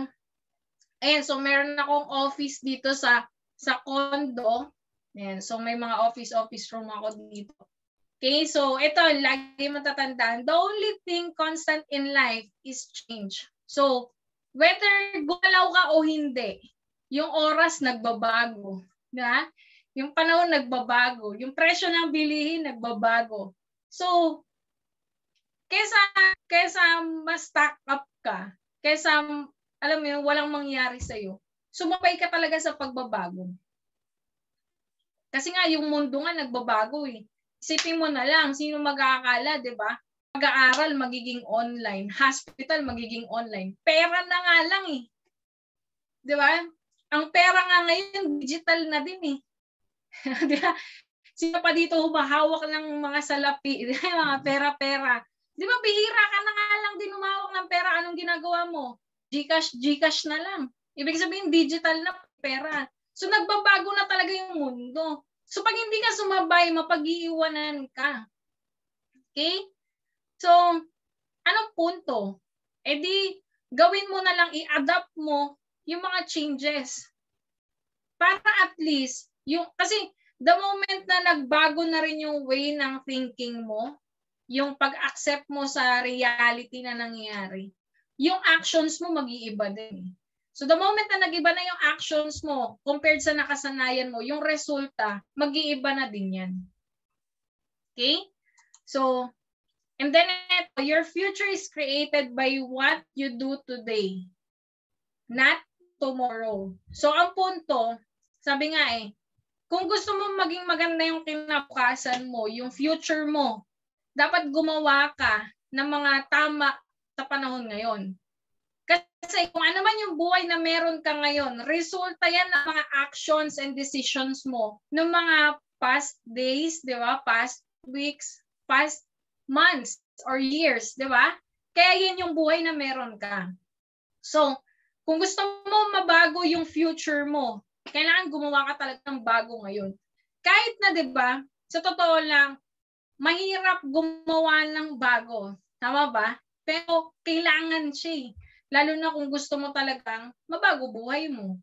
ayan. So, meron akong office dito sa sa condo. Ayan. So, may mga office-office room ako dito. Okay? So, ito, lagi matatandaan. The only thing constant in life is change. So, whether gumalaw ka o hindi, yung oras nagbabago. Na? Yung panahon nagbabago. Yung presyo ng bilihin nagbabago. So, kesa, kesa mas stack up ka, kesa, alam mo yun, walang mangyari sa'yo, sumabay ka talaga sa pagbabago. Kasi nga, yung mundo nga nagbabago eh. Isipin mo na lang, sino mag-aakala, di ba? Mag-aaral, magiging online. Hospital, magiging online. Pera na nga lang eh. Di ba? Ang pera nga ngayon, digital na din eh. Di ba? Sino pa dito humahawak ng mga salapi, mga pera-pera. Di ba, bihira ka na nga lang din humawak ng pera. Anong ginagawa mo? Gcash, Gcash na lang. Ibig sabihin, digital na pera. So, nagbabago na talaga yung mundo. So, pag hindi ka sumabay, mapag-iiwanan ka. Okay? So, anong punto? E di, gawin mo na lang, i-adapt mo yung mga changes. Para at least, yung, kasi, the moment na nagbago na rin yung way ng thinking mo, yung pag-accept mo sa reality na nangyayari, yung actions mo mag-iiba din. So the moment na nag-iba na yung actions mo compared sa nakasanayan mo, yung resulta, mag-iiba na din yan. Okay? So, and then your future is created by what you do today, not tomorrow. So ang punto, sabi nga eh, kung gusto mo maging maganda yung kinabukasan mo, yung future mo, dapat gumawa ka ng mga tama sa panahon ngayon. Kasi kung ano man yung buhay na meron ka ngayon, resulta yan ng mga actions and decisions mo ng mga past days, di ba? Past weeks, past months or years, di ba? Kaya yan yung buhay na meron ka. So, kung gusto mo mabago yung future mo, kailangan gumawa ka talaga ng bago ngayon. Kahit na, di ba, sa totoo lang, mahirap gumawa ng bago. Tama ba? Pero kailangan siya. Lalo na kung gusto mo talagang mabago buhay mo.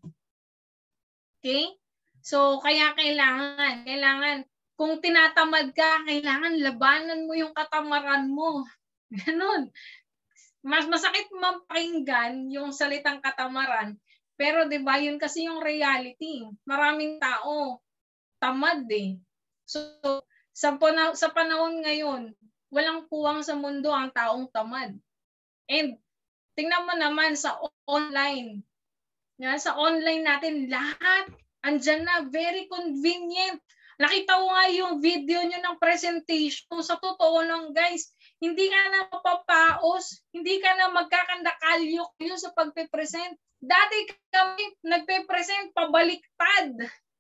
Okay? So, kaya kailangan, kailangan, kung tinatamad ka, kailangan labanan mo yung katamaran mo. Ganun. Mas masakit mapakinggan yung salitang katamaran. Pero 'di ba, yun kasi yung reality. Maraming tao tamad eh. So sa panahon, sa panahon ngayon, walang puwang sa mundo ang taong tamad. And tingnan mo naman sa online. Yan, sa online natin lahat andyan na, very convenient. Nakita ko nga yung video nyo ng presentation. Sa totoo lang guys, hindi ka na mapapaos, hindi ka na magkakandakalyo kayo sa pagpe-present. Dati kami nagpe-present pabaliktad.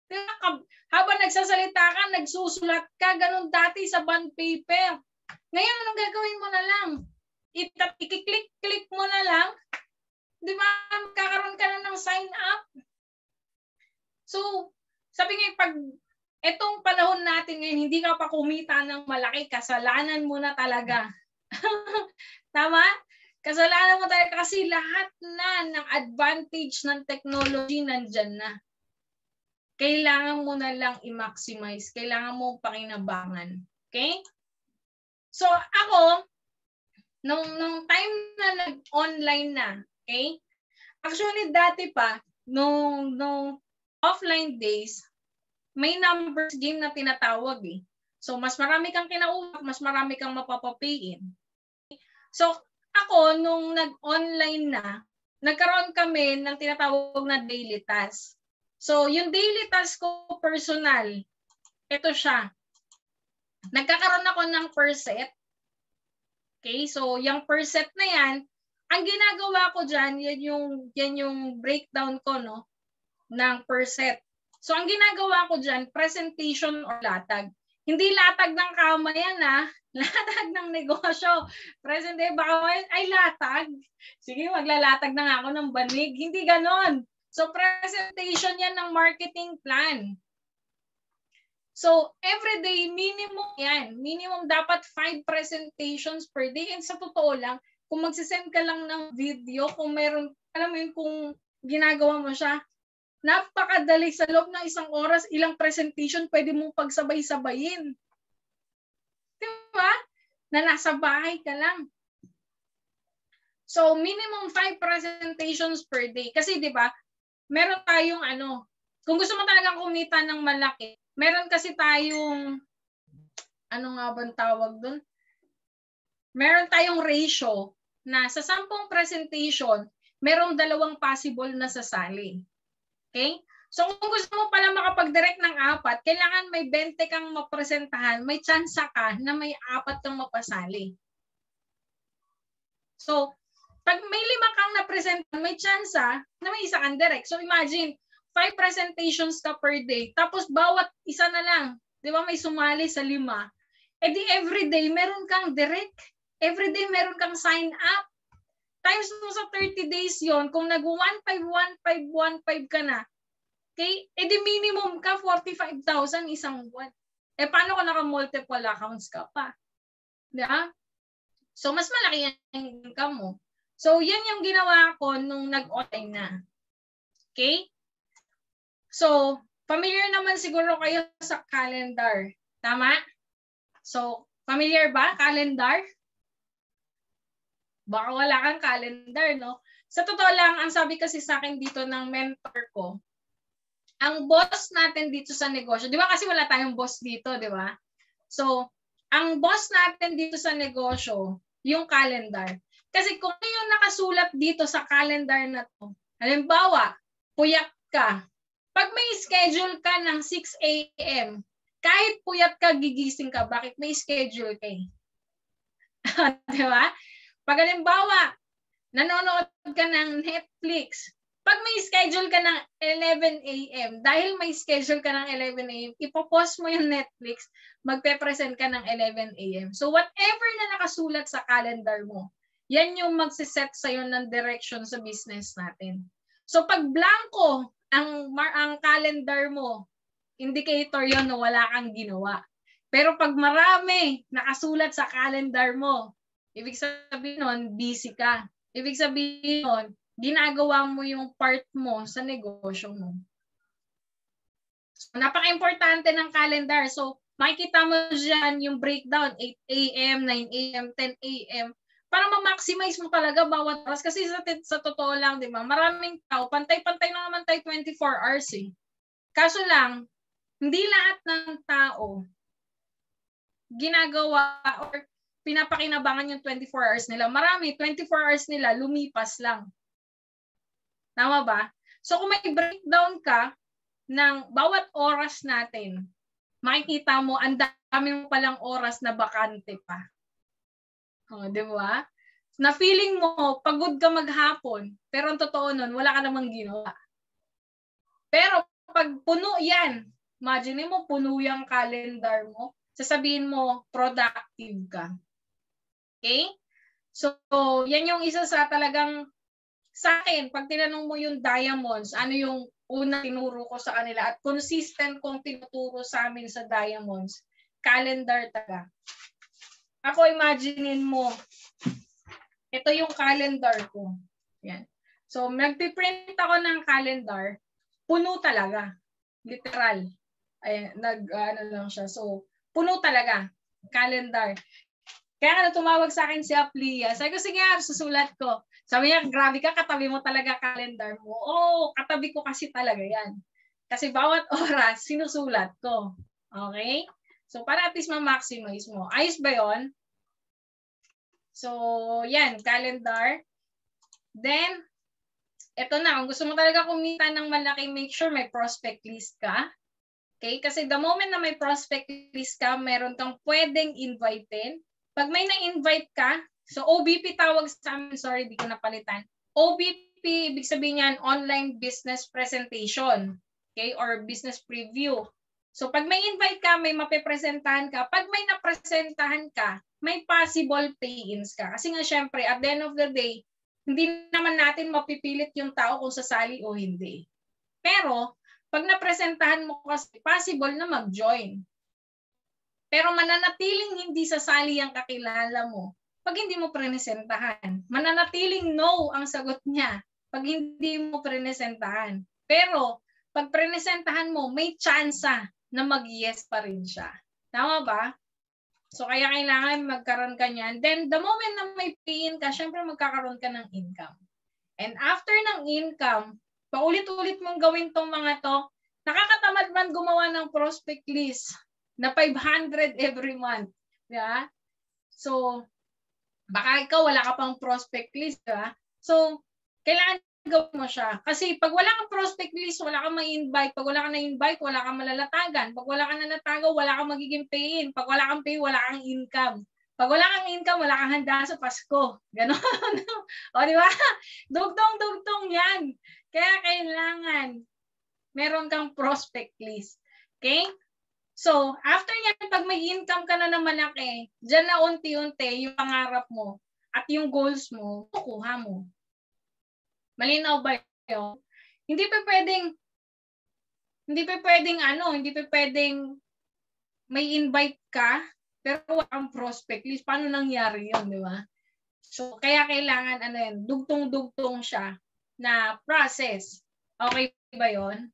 Diba? Habang nagsasalita ka, nagsusulat ka, ganun dati sa bond paper. Ngayon, anong gagawin mo na lang? I-click-click mo na lang. Di ba? Kakaroon ka na ng sign up. So, sabi nga, pag etong panahon natin ngayon, hindi ka pa kumita ng malaki, kasalanan mo na talaga. Tama? Kasalanan mo talaga kasi lahat na ng advantage ng technology nandyan na. Kailangan mo na lang i-maximize. Kailangan mo pakinabangan. Okay? So, ako, nung, nung time na nag-online na, okay? Actually, dati pa, nung, nung offline days, may numbers game na tinatawag eh. So, mas marami kang kinausap, mas marami kang mapapapayin. So, ako, nung nag-online na, nagkaroon kami ng tinatawag na daily task. So, yung daily task ko personal, ito siya. Nagkakaroon ako ng per set. Okay, so yung per set na yan, ang ginagawa ko dyan, yan yung, yan yung breakdown ko, no, ng per set. So, ang ginagawa ko dyan, presentation or latag. Hindi latag ng kama yan, ha? Latag ng negosyo. Present day, baka ay latag. Sige, maglalatag na nga ako ng banig. Hindi ganon. So, presentation yan ng marketing plan. So, everyday, minimum yan. Minimum dapat five presentations per day. And sa totoo lang, kung magsisend ka lang ng video, kung meron, alam mo yun, kung ginagawa mo siya, napakadali sa loob ng isang oras, ilang presentation pwede mong pagsabay-sabayin. Diba? Na nasa bahay ka lang. So, minimum five presentations per day. Kasi, di ba, meron tayong ano, kung gusto mo talagang kumita ng malaki, meron kasi tayong, ano nga bang tawag dun? Meron tayong ratio na sa sampung presentation, merong dalawang possible na sasali. Okay? So kung gusto mo pala makapag-direct ng apat, kailangan may twenty kang mapresentahan, may chance ka na may apat kang mapasali. So, pag may lima kang na-presentahan, may chance na may isa kang direct. So imagine, five presentations ka per day, tapos bawat isa na lang, di ba may sumali sa lima, eh di everyday meron kang direct, everyday meron kang sign up, times mo sa thirty days yon, kung nag one five one five one five ka na, okay, eh di minimum ka forty-five thousand isang buwan. Eh paano kung naka-multiple accounts ka pa? Di ba? So mas malaki yung income mo. So yan yung ginawa ko nung nag-online na. Okay? So, familiar naman siguro kayo sa calendar. Tama? So, familiar ba? Calendar? Baka wala kang calendar, no? Sa totoo lang, ang sabi kasi sa akin dito ng mentor ko, ang boss natin dito sa negosyo, di ba kasi wala tayong boss dito, di ba? So, ang boss natin dito sa negosyo, yung calendar. Kasi kung yung nakasulat dito sa calendar na to, halimbawa, puyak ka, pag may schedule ka ng six A M, kahit puyat ka, gigising ka. Bakit? May schedule ka eh. Diba? Pag halimbawa, nanonood ka ng Netflix, pag may schedule ka ng eleven A M, dahil may schedule ka ng eleven A M, ipopost mo yung Netflix, magpe-present ka ng eleven A M. So whatever na nakasulat sa calendar mo, yan yung magsiset sa'yo ng direction sa business natin. So pag blanco, ang ang calendar mo, indicator yon na wala kang ginawa. Pero pag marami nakasulat sa calendar mo, ibig sabihin nun, busy ka. Ibig sabihin nun, ginagawa mo yung part mo sa negosyo mo. So, napaka-importante ng calendar. So, makikita mo dyan yung breakdown, eight A M, nine A M, ten A M, para ma-maximize mo talaga bawat oras. Kasi sa, sa totoo lang, di ba, maraming tao, pantay-pantay na naman tayo twenty-four hours eh. Kaso lang, hindi lahat ng tao ginagawa or pinapakinabangan yung twenty-four hours nila. Marami, twenty-four hours nila, lumipas lang. Tama ba? So kung may breakdown ka ng bawat oras natin, makikita mo, ang dami mo palang oras na bakante pa. O, di ba? Na feeling mo, pagod ka maghapon, pero ang totoo nun, wala ka namang ginawa. Pero pag puno yan, imagine mo, puno yung calendar mo, sasabihin mo, productive ka. Okay? So, yan yung isa sa talagang, sa akin, pag tinanong mo yung diamonds, ano yung una tinuro ko sa kanila at consistent kong tinuturo sa amin sa diamonds, calendar talaga. Ako, imaginein mo, ito yung calendar ko. Yan. So, nagpiprint ako ng calendar, puno talaga. Literal. Ay, nag, ano lang siya. So, puno talaga. Calendar. Kaya nga tumawag sa akin si Aplia. Sabi ko, sige, susulat ko. Sabi niya, grabe ka, katabi mo talaga calendar mo. Oo, katabi ko kasi talaga yan. Kasi bawat oras, sinusulat ko. Okay? So, para at least ma-maximize mo. Ayos ba yun? So, yan, calendar. Then, eto na, kung gusto mo talaga kumita ng malaki, make sure may prospect list ka. Okay? Kasi the moment na may prospect list ka, meron kang pwedeng invitein. Pag may na-invite ka, so O B P tawag sa amin, sorry, di ko napalitan. O B P, ibig sabihin yan, online business presentation. Okay? Or business preview. So, pag may invite ka, may mapipresentahan ka. Pag may napresentahan ka, may possible pay-ins ka. Kasi nga, syempre, at the end of the day, hindi naman natin mapipilit yung tao kung sasali o hindi. Pero, pag napresentahan mo kasi, possible na mag-join. Pero mananatiling hindi sasali ang kakilala mo pag hindi mo presentahan. Mananatiling no ang sagot niya pag hindi mo presentahan. Pero, pag presentahan mo, may tsansa na mag-yes pa rin siya. Tama ba? So, kaya kailangan magkaroon ka niyan. Then, the moment na may pay-in ka, syempre magkakaroon ka ng income. And after ng income, paulit-ulit mong gawin tong mga to, nakakatamad man gumawa ng prospect list na five hundred every month. Yeah? So, baka ikaw wala ka pang prospect list. Yeah? So, kailangan gawin mo siya. Kasi pag wala kang prospect list, wala kang ma-invite. Pag wala kang na-invite, wala kang malalatagan. Pag wala kang nanatagaw, wala kang magiging pay-in. Pag wala kang pay, wala kang income. Pag wala kang income, wala kang handa sa Pasko. Ganon. O, di ba? Dugtong-dugtong yan. Kaya kailangan meron kang prospect list. Okay? So, after yan, pag may income ka na na malaki, dyan na unti-unti yung pangarap mo at yung goals mo, kukuha mo. Malinaw ba yun? Hindi pa pwedeng, hindi pa pwedeng ano, hindi pa pwedeng may invite ka, pero wala kang prospect list. Paano nangyari yun, di ba? So, kaya kailangan, ano yun, dugtong-dugtong siya na process. Okay ba yun?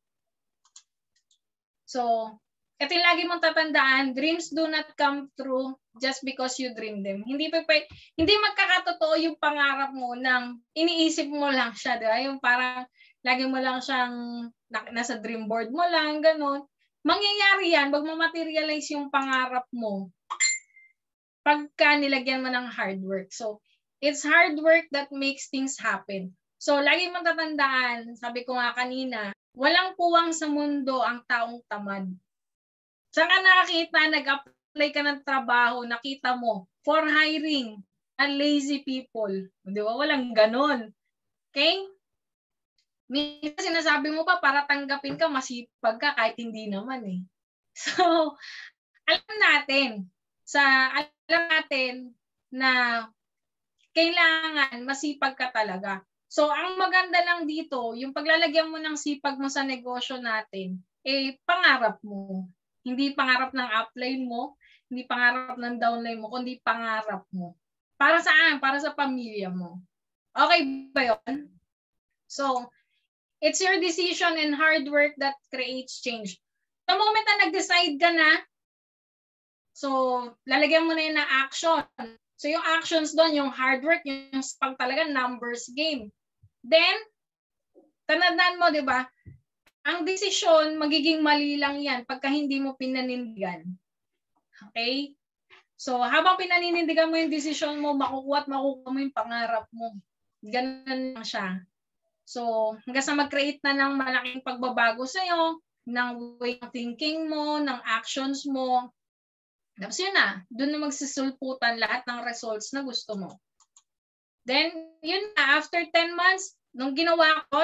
So, ito yung lagi mong tatandaan, dreams do not come true just because you dream them. Hindi pa pwede, hindi magkakatotoo yung pangarap mo nang iniisip mo lang siya, di ba? Yung parang lagi mo lang siyang nasa dream board mo lang, ganun. Mangyayari yan, magmamaterialize yung pangarap mo pagka nilagyan mo ng hard work. So, it's hard work that makes things happen. So, lagi mong tatandaan, sabi ko nga kanina, walang puwang sa mundo ang taong tamad. Saan ka nakakita, nag-apply ka ng trabaho, nakita mo, for hiring, a lazy people. Di ba? Walang ganon. Okay? Minsan sinasabi mo pa, para tanggapin ka, masipag ka, kahit hindi naman eh. So, alam natin, sa, alam natin na kailangan masipag ka talaga. So, ang maganda lang dito, yung paglalagyan mo ng sipag mo sa negosyo natin, eh, pangarap mo. Hindi pangarap ng upline mo, hindi pangarap ng downline mo, kundi pangarap mo. Para saan? Para sa pamilya mo. Okay ba yun? So, it's your decision and hard work that creates change. The moment na nag-decide ka na, so, lalagyan mo na yun ng action. So, yung actions doon, yung hard work, yung pag talaga numbers game. Then, tandaan mo, di ba? Ang desisyon, magiging mali lang yan pagka hindi mo pinanindigan. Okay? So, habang pinaninindigan mo yung desisyon mo, makukuha at makukuha mo yung pangarap mo. Ganun lang siya. So, hanggang sa mag-create na ng malaking pagbabago sa'yo, ng way of thinking mo, ng actions mo, tapos yun na, doon na magsisulputan lahat ng results na gusto mo. Then, yun na, after ten months, nung ginawa ko,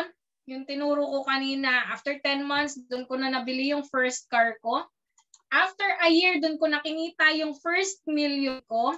yung tinuro ko kanina. After ten months, doon ko na nabili yung first car ko. After a year, doon ko nakinita yung first million ko.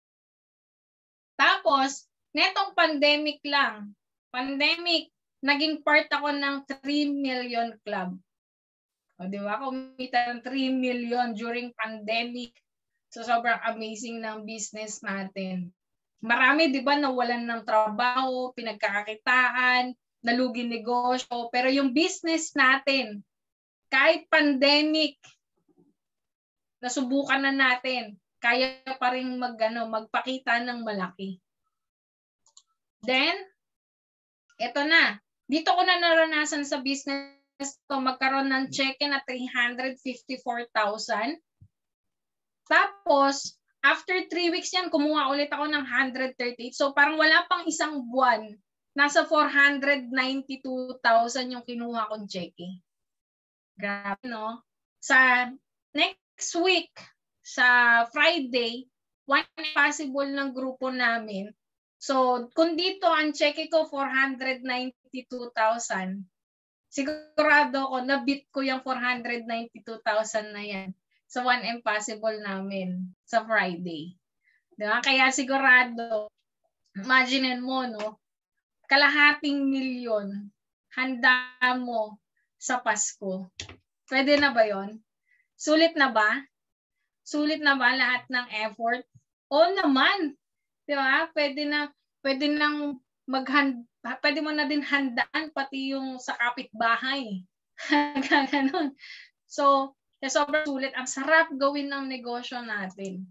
Tapos, netong pandemic lang. Pandemic, naging part ako ng three million club. O, di ba? Kumita ng three million during pandemic. So, sobrang amazing ng business natin. Marami, di ba, nawalan ng trabaho, pinagkakakitaan, nalugi negosyo. Pero yung business natin, kahit pandemic, nasubukan na natin, kaya pa rin mag, ano, magpakita ng malaki. Then, eto na. Dito ko na naranasan sa business to magkaroon ng cheque na three hundred fifty-four thousand. Tapos, after three weeks yan, kumuha ulit ako ng one hundred thirty-eight. So, parang wala pang isang buwan. Nasa four hundred ninety-two thousand yung kinuha kong cheque. Grabe, no? Sa next week, sa Friday, one possible ng grupo namin. So, kung dito ang cheque ko four hundred ninety-two thousand, sigurado ko na-beat ko yung four hundred ninety-two thousand na yan sa one impossible namin sa Friday. Diba? Kaya sigurado, imagine mo, no? Kalahating milyon, handa mo sa Pasko. Pwede na ba yon? Sulit na ba? Sulit na ba lahat ng effort? Oo naman. Diba? Pwede na, pwede nang maghand, pwede mo na din handaan pati yung sa kapitbahay. Ganon. So, sobrang sulit. Ang sarap gawin ng negosyo natin.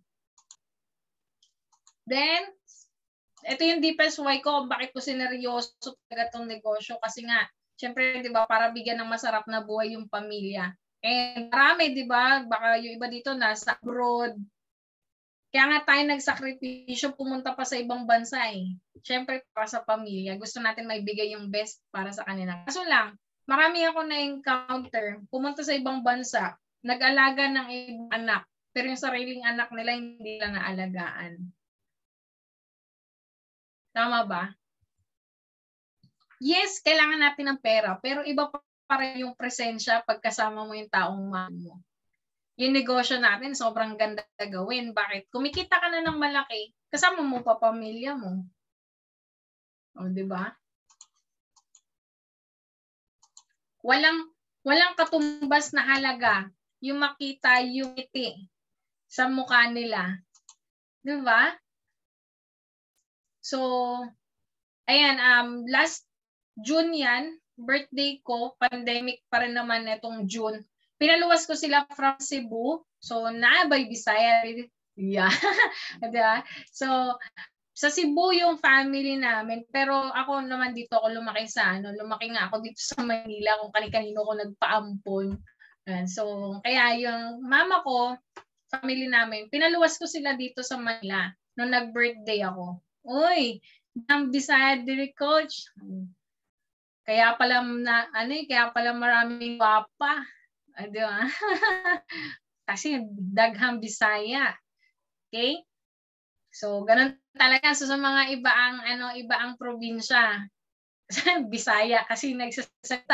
Then, ito yung deepest why ko, bakit ko sineryoso talaga itong negosyo. Kasi nga, syempre, di ba, para bigyan ng masarap na buhay yung pamilya. And marami, di ba, baka yung iba dito nasa abroad. Kaya nga tayo nagsakripisyo, pumunta pa sa ibang bansa eh. Syempre, para sa pamilya. Gusto natin maibigay yung best para sa kanila. Kaso lang, marami ako na-encounter, pumunta sa ibang bansa, nag-alaga ng ibang anak, pero yung sariling anak nila hindi lang naalagaan. Tama ba? Yes, kailangan natin ng pera, pero iba pa rin yung presensya pagkasama mo yung taong mahal mo. Yung negosyo natin, sobrang ganda gawin. Bakit? Kumikita ka na ng malaki, kasama mo pa pamilya mo. O, di ba? Walang, walang katumbas na halaga yung makita yung ngiti sa mukha nila. Di ba? So, ayan, um, last June yan, birthday ko, pandemic pa rin naman itong June. Pinaluwas ko sila from Cebu. So, naabay Bisaya. Yeah. Diba? So, sa Cebu yung family namin. Pero ako naman dito ako lumaki sa ano. Lumaki nga ako dito sa Manila kung kani-kanino ko nagpaampon. And so, kaya yung mama ko, family namin, pinaluwas ko sila dito sa Manila nung nag-birthday ako. Uy, ang Bisaya diri coach. Kaya pala na ano eh, kaya pala maraming guwapa. Ah, di ba? Kasi daghang Bisaya. Okay? So, ganun talaga. So, sa mga iba ang ano, iba ang probinsya. Bisaya kasi nagsasalita.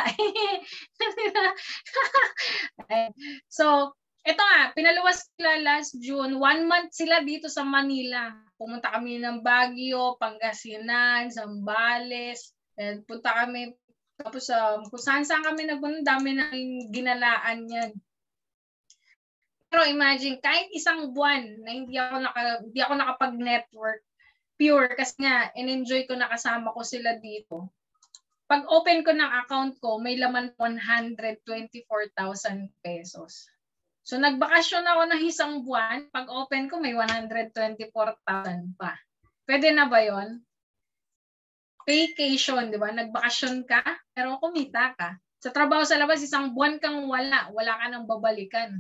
So, ito nga, pinaluwas sila last June. One month sila dito sa Manila. Pumunta kami ng Baguio, Pangasinan, Zambales. And punta kami, tapos um, kung saan-saan kami nagpunta, dami na ginalaan yan. Pero imagine, kahit isang buwan na hindi ako, naka, hindi ako nakapag-network, pure, kasi nga, in-enjoy ko nakasama ko sila dito. Pag open ko ng account ko, may laman one hundred twenty-four thousand pesos. So, nagbakasyon ako ng isang buwan. Pag open ko, may one hundred twenty-four thousand pa. Pwede na ba yon? Vacation, di ba? Nagbakasyon ka, pero kumita ka. Sa trabaho sa labas, isang buwan kang wala. Wala ka nang babalikan.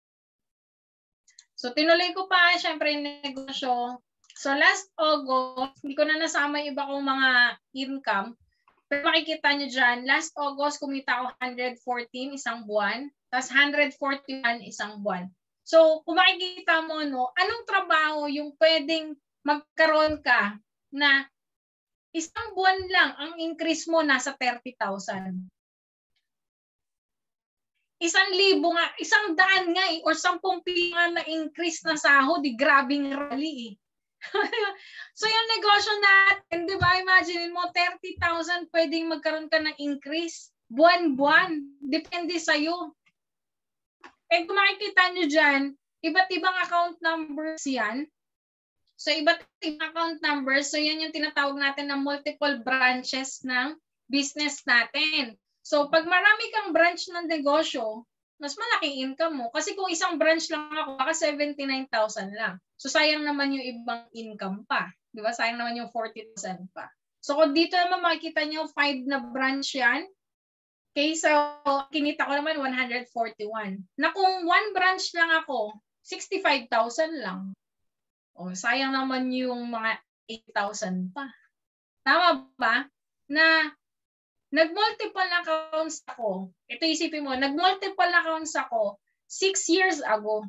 So, tinuloy ko pa, syempre, yung negosyo. So, last August, hindi ko na nasama yung iba kong mga income. Pero makikita nyo dyan, last August, kumita ako one hundred fourteen isang buwan. Tapos one hundred forty-one isang buwan. So, kung makikita mo, no, anong trabaho yung pwedeng magkaroon ka na Isang buwan lang, ang increase mo nasa thirty thousand. Isang libo nga, isang daan nga eh, or sampung piso nga na increase na sahod, di grabing rally eh. So yung negosyo natin, di ba, imagine mo, thirty thousand pwedeng magkaroon ka ng increase. Buwan-buwan, depende sa'yo. And kung makikita nyo dyan, iba't ibang account numbers yan. So iba't ibang account numbers, so yan yung tinatawag natin na multiple branches ng business natin. So pag marami kang branch ng negosyo, mas malaki income mo. Kasi kung isang branch lang ako, baka seventy-nine thousand lang. So sayang naman yung ibang income pa. Di ba? Sayang naman yung forty thousand pa. So kung dito naman makikita nyo, five na branch yan. Okay, so kinita ko naman one hundred forty-one. Na kung one branch lang ako, sixty-five thousand lang. O sayang naman yung mga eight thousand pa. Tama ba? Na nag-multiple accounts ako. Ito isipin mo, nag-multiple accounts ako six years ago.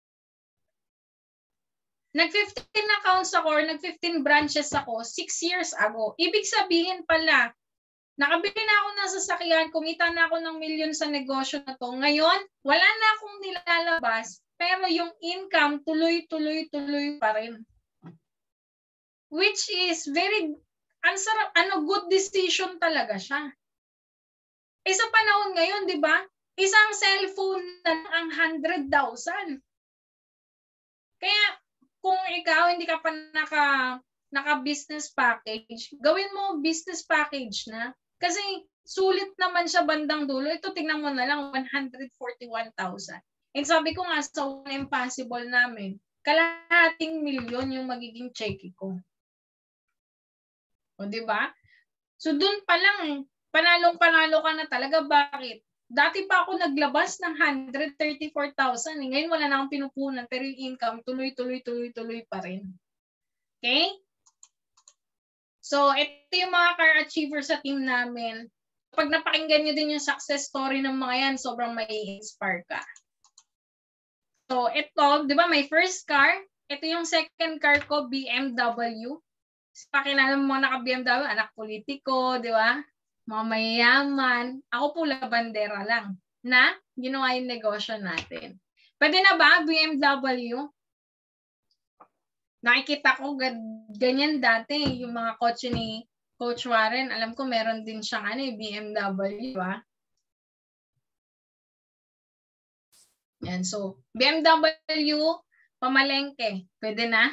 Nag-fifteen accounts ako or nag-fifteen branches ako six years ago. Ibig sabihin pala, nakabili na ako ng sasakyan, kumita na ako ng milyon sa negosyo na to. Ngayon, wala na akong nilalabas, pero yung income tuloy-tuloy-tuloy pa rin. Which is very ang sarap, ano, good decision talaga siya. Eh sa panahon ngayon, di ba? Isang cellphone na ang one hundred thousand. Kaya kung ikaw hindi ka pa naka, naka-business package, gawin mo business package na. Kasi sulit naman siya bandang dulo. Ito tingnan mo na lang, one hundred forty-one thousand. And sabi ko nga sa impossible namin, kalahating milyon yung magiging cheque ko. O, di ba? So, dun pa lang, panalong-panalo ka na talaga. Bakit? Dati pa ako naglabas ng one hundred thirty-four thousand. Eh. Ngayon, wala na akong pinupunan. Pero yung income, tuloy-tuloy-tuloy-tuloy pa rin. Okay? So, ito yung mga car achievers sa team namin. Pag napakinggan nyo din yung success story ng mga yan, sobrang may inspire ka. So, ito, di ba, my first car. Ito yung second car ko, B M W. Pakilala mo mga naka-B M W, anak politiko, di ba? Mga mayayaman. Ako po LABAN DERA lang na ginawa yung negosyo natin. Pwede na ba B M W? Nakikita ko ganyan dati yung mga kotse ni Coach Warren. Alam ko meron din siyang ano, B M W, di ba? Yan, so B M W, pamalengke. Pwede na?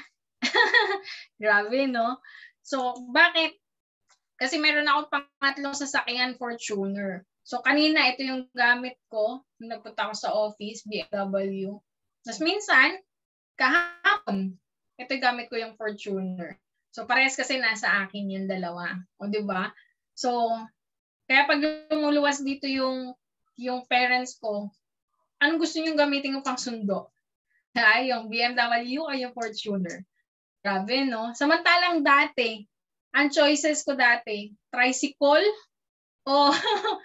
Grabe, no? So, bakit? Kasi meron akong pangatlong sasakyan, Fortuner. So, kanina, ito yung gamit ko. Nagpunta ako sa office, B M W. Tapos minsan, kahapon, ito yung gamit ko yung Fortuner. So, parehas kasi nasa akin yung dalawa. O, diba? So, kaya pag lumuluwas dito yung, yung parents ko, anong gusto nyo gamitin ko pang sundo? Ha, yung B M W o yung Fortuner? Grabe, no? Samantalang dati, ang choices ko dati, tricycle o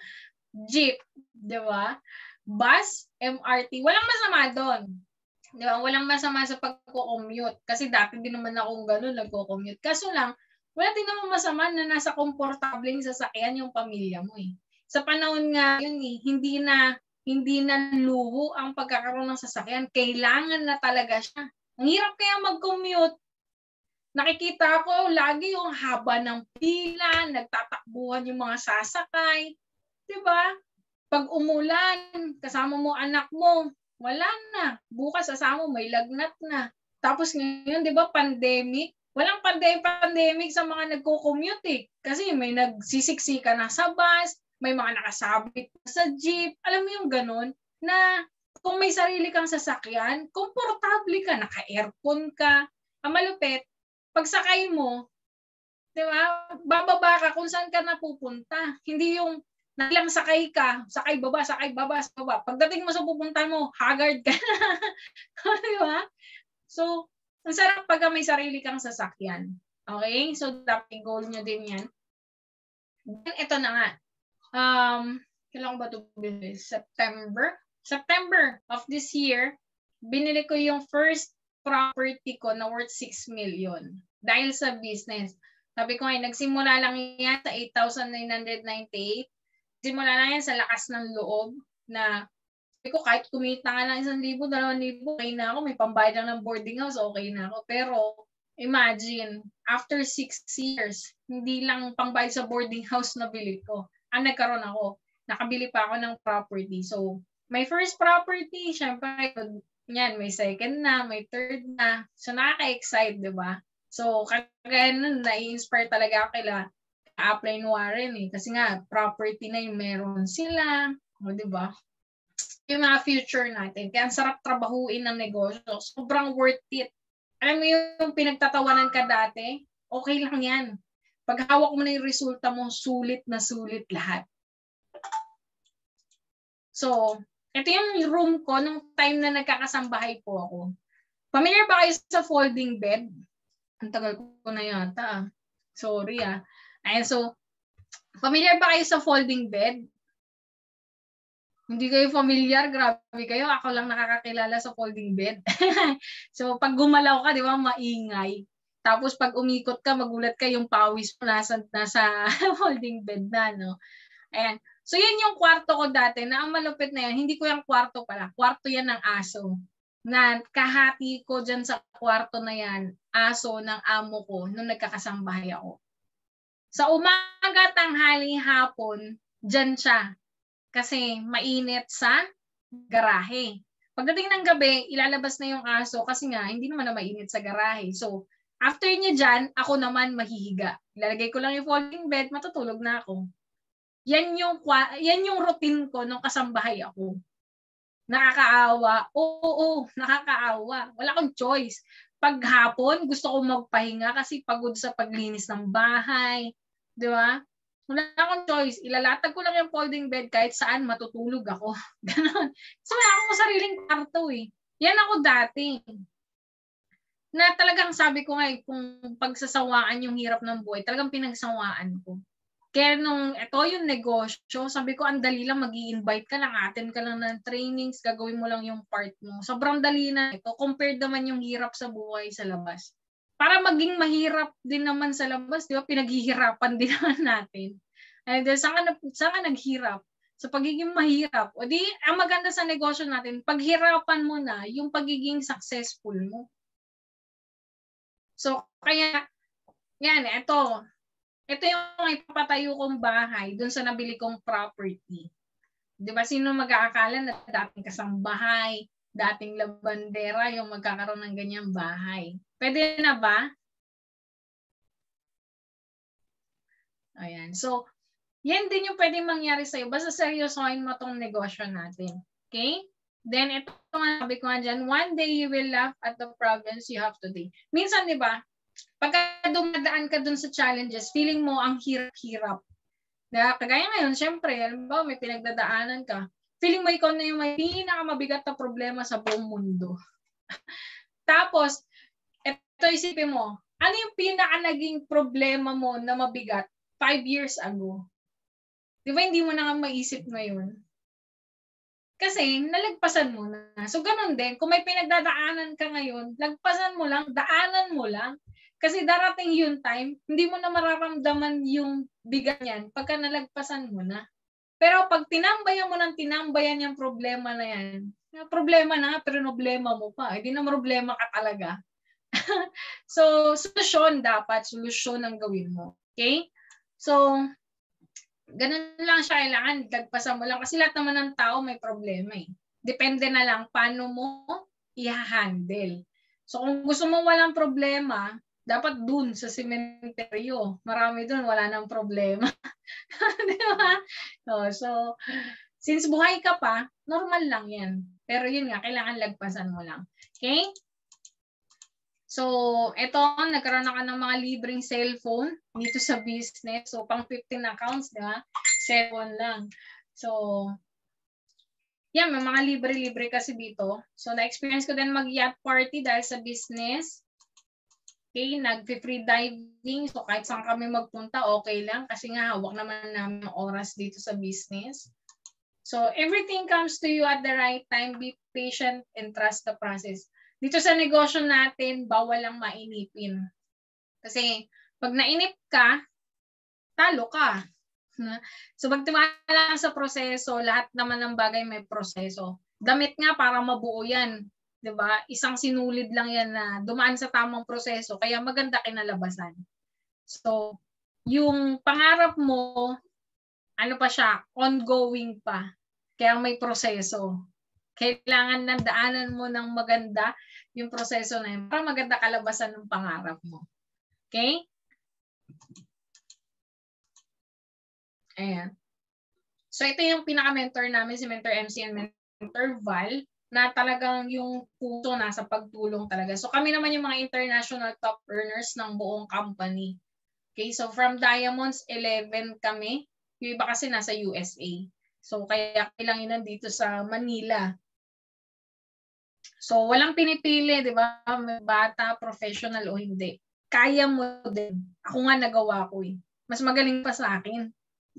jeep, di ba? Bus, M R T. Walang masama doon. Di ba? Walang masama sa pagko-commute. Kasi dati din naman akong gano'n, nagko-commute. Kaso lang, wala din naman masama na nasa komportabling sasakyan yung pamilya mo eh. Sa panahon nga yun eh, hindi na, hindi na luho ang pagkakaroon ng sasakyan. Kailangan na talaga siya. Ang hirap kaya mag-commute. Nakikita ko lagi yung haba ng pila, nagtatakbuhan yung mga sasakay. Diba? Pag umulan, kasama mo anak mo, wala na. Bukas kasama mo, may lagnat na. Tapos ngayon, diba, pandemic? Walang pandemic sa mga nagko-commute eh. Kasi may nagsisiksika na sa bus, may mga nakasabit sa jeep. Alam mo yung ganun, na kung may sarili kang sasakyan, komportable ka, naka-aircon ka. Ang malupit, pagsakay mo, di ba, bababa ka kung saan ka napupunta. Hindi yung nalang sakay ka, sakay baba, sakay baba, sakay baba. Pagdating mo sa pupunta mo, haggard ka na. Di ba? So, ang sarap pag may sarili kang sasakyan. Okay? So, dapat goal nyo din yan. Then, ito na nga. Um, kailan ko ba ito binili? September? September of this year, binili ko yung first property ko na worth six million. Dahil sa business. Sabi ko nga, nagsimula lang yan sa eight thousand nine hundred ninety-eight. Simula lang yan sa lakas ng loob na sabi ko kahit kumita nga lang isang libo, dalawang libo, okay na ako. May pambayad lang ng boarding house, okay na ako. Pero imagine, after six years, hindi lang pangbayad sa boarding house na bili ko. Ang nagkaroon ako, nakabili pa ako ng property. So, my first property, syempre, yan, may second na, may third na. So, nakaka-excite, di ba? So, kagaya nun, na-inspire talaga ako kila apply ni Warren eh. Kasi nga, property na yung meron sila. O, di ba? Yung mga future natin. Kaya ang sarap trabahuin ng negosyo. Sobrang worth it. Alam mo yung pinagtatawanan ka dati, okay lang yan. Pag hawak mo na yung resulta mo, sulit na sulit lahat. So, ito yung room ko nung time na nagkakasambahay po ako. Familiar ba kayo sa folding bed? Ang tagal ko na yata. Sorry ah. Ayan, so, familiar ba kayo sa folding bed? Hindi kayo familiar, grabe kayo. Ako lang nakakakilala sa folding bed. So, pag gumalaw ka, di ba, maingay. Tapos, pag umikot ka, magulat ka yung pawis mo nasa, nasa folding bed na, no? Ayan. So, yun yung kwarto ko dati na ang malupit na yan. Hindi ko yung kwarto pala. Kwarto yan ng aso. Na kahati ko dyan sa kwarto na yan, aso ng amo ko nung nagkakasambahay ako. Sa umaga, tanghali, hapon, dyan siya. Kasi mainit sa garahe. Pagdating ng gabi, ilalabas na yung aso kasi nga, hindi naman na mainit sa garahe. So, after niya dyan, ako naman mahihiga. Ilalagay ko lang yung folding bed, matutulog na ako. Yan yung, yan yung routine ko nung kasambahay ako. Nakakaawa. Oo, oo, nakakaawa. Wala akong choice. Pag hapon, gusto ko magpahinga kasi pagod sa paglinis ng bahay. Di ba? Wala akong choice. Ilalatag ko lang yung folding bed kahit saan matutulog ako. Ganon. So, wala akong sariling kwarto eh. Yan ako dati. Na talagang sabi ko nga eh, kung pagsasawaan yung hirap ng buhay, talagang pinagsawaan ko. Kaya nung ito yung negosyo, sabi ko, ang dali lang, mag-i-invite ka lang, attend ka lang ng trainings, gagawin mo lang yung part mo. Sobrang dali na ito. Compared naman yung hirap sa buhay sa labas. Para maging mahirap din naman sa labas, di ba? Pinaghihirapan din naman natin. And then, saan ka, saan ka naghirap? Sa pagiging mahirap. O di, ang maganda sa negosyo natin, paghirapan mo na yung pagiging successful mo. So, kaya, yan, ito. Ito yung ipapatayo kong bahay dun sa nabili kong property. Di ba, sino mag-aakala na dating kasambahay, dating labandera, yung magkakaroon ng ganyang bahay? Pwede na ba? Ayan. So, yan din yung pwedeng mangyari sa'yo. Basta seryosohin mo tong negosyo natin. Okay? Then, ito nga sabi ko nga dyan, one day you will laugh at the problems you have today. Minsan, di ba, pagka dumadaan ka dun sa challenges, feeling mo ang hirap-hirap. Na, kagaya ngayon, syempre, alam ba, may pinagdadaanan ka. Feeling mo ikaw na yung may pinakamabigat na problema sa buong mundo. Tapos, ito isipin mo, ano yung pinaka naging problema mo na mabigat five years ago? Di ba hindi mo na nga maisip ngayon? Kasi nalagpasan mo na. So, ganun din. Kung may pinagdadaanan ka ngayon, lagpasan mo lang, daanan mo lang. Kasi darating yung time, hindi mo na mararamdaman yung bigat niyan pagka nalagpasan mo na. Pero pag tinambayan mo ng tinambayan yung problema na yan, problema na nga, pero problema mo pa. Hindi na problema ka talaga. So, solusyon dapat. Solusyon ang gawin mo. Okay? So, ganun lang siya. Kailangan, lagpasan mo lang. Kasi lahat naman ng tao may problema eh. Depende na lang paano mo i-handle. So, kung gusto mo walang problema, dapat dun sa sementeryo. Marami dun, wala nang problema. Di ba? So, so, since buhay ka pa, normal lang yan. Pero yun nga, kailangan lagpasan mo lang. Okay? So, eto, nagkaroon ako ng mga libreng cellphone dito sa business. So, pang fifteen accounts, di ba? Cellphone lang. So, yan, may mga libre-libre kasi dito. So, na-experience ko din mag-yacht party dahil sa business. Okay, nag-free diving. So, kahit saan kami magpunta, okay lang. Kasi nga, hawak naman namin oras dito sa business. So, everything comes to you at the right time. Be patient and trust the process. Dito sa negosyo natin, bawal lang mainipin. Kasi, Pag nainip ka, talo ka. So magtiwala sa proseso, lahat naman ng bagay may proseso. Damit nga para mabuo yan, 'di ba? Isang sinulid lang yan na dumaan sa tamang proseso, kaya maganda kinalabasan. So, yung pangarap mo, ano pa siya, ongoing pa. Kaya may proseso. Kailangan ng daanan mo ng maganda yung proseso na yun para maganda kalabasan ng pangarap mo. Okay? Ayan. So, ito yung pinaka-mentor namin, si Mentor M C and Mentor Val, na talagang yung puso nasa pagtulong talaga. So, kami naman yung mga international top earners ng buong company. Okay? So, from Diamonds, eleven kami. Yung iba kasi nasa U S A. So, kaya kailang yun nandito sa Manila. So, walang pinipili, di ba? Bata, professional o hindi. Kaya mo din. Ako nga nagawa ko eh. Mas magaling pa sa akin.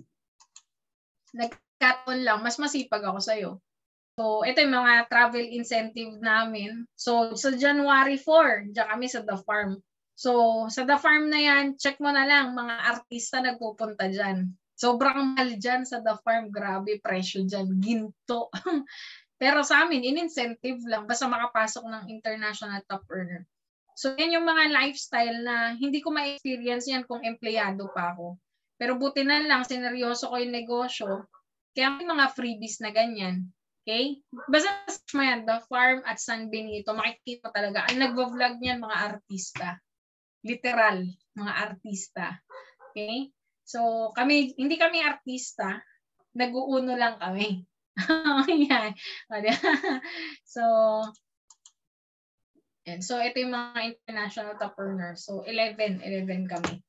Nagkataon lang, mas masipag ako sa'yo. So, ito yung mga travel incentive namin. So, sa January fourth, diyan kami sa The Farm. So, sa The Farm na yan, check mo na lang, mga artista nagpupunta dyan. Sobrang mahal dyan sa The Farm. Grabe, presyo dyan. Ginto. Pero sa amin, in-incentive lang. Basta makapasok ng international top earner. So, yan yung mga lifestyle na hindi ko ma-experience yan kung empleyado pa ako. Pero buti na lang, sineryoso ko yung negosyo. Kaya may mga freebies na ganyan. Okay? Basta mo yan, The Farm at San Benito, makikita talaga. Ang nagvo-vlog niyan, mga artista. Literal, mga artista. Okay? So, kami, hindi kami artista, nag-uuno lang kami. Yan. So, and so ito yung mga international top earners. So, eleven, eleven kami.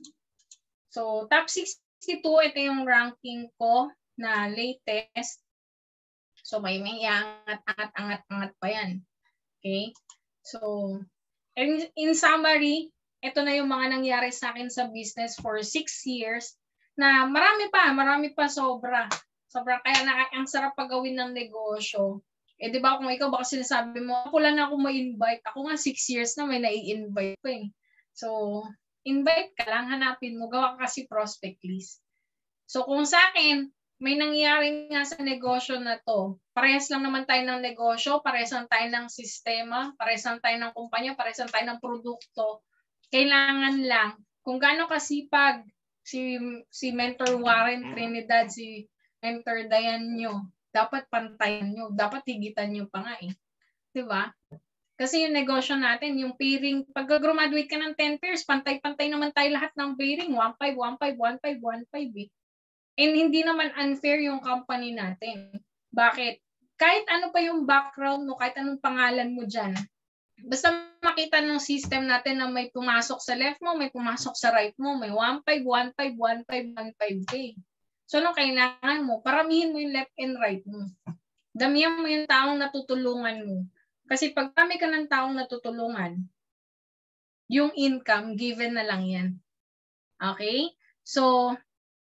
So, top sixty-two, ito yung ranking ko na latest. So, may may angat, angat, angat, angat pa yan. Okay? So, in, in summary, ito na yung mga nangyari sa akin sa business for six years na marami pa, marami pa sobra. Sobra. Kaya na, ang sarap pagawin ng negosyo. Eh, di ba kung ikaw baka sinasabi mo, ako lang ako ma-invite. Ako nga six years na may nai-invite ko eh. So, invite ka lang, hanapin mo, gawa ka kasi prospect list. So, kung sa akin, may nangyari nga sa negosyo na to, parehas lang naman tayo ng negosyo, parehas lang tayo ng sistema, parehas lang tayo ng kumpanya, parehas lang tayo ng produkto. Kailangan lang, kung gaano kasipag si, si Mentor Warren Trinidad, si Mentor Dayan nyo, dapat pantayan nyo, dapat higitan nyo pa nga eh. Diba? Kasi yung negosyo natin, yung pairing, pag graduate ka ng ten pairs, pantay-pantay naman tayo lahat ng pairing, one five, one five, one five, one five eh. And hindi naman unfair yung company natin. Bakit? Kahit ano pa yung background mo, kahit anong pangalan mo dyan, basta makita ng system natin na may pumasok sa left mo, may pumasok sa right mo, may one five, one five, one five, one five K. So, anong kailangan mo? Paramihin mo yung left and right mo. Damihan mo yung taong natutulungan mo. Kasi pag kami ka ng taong natutulungan, yung income, given na lang yan. Okay? So,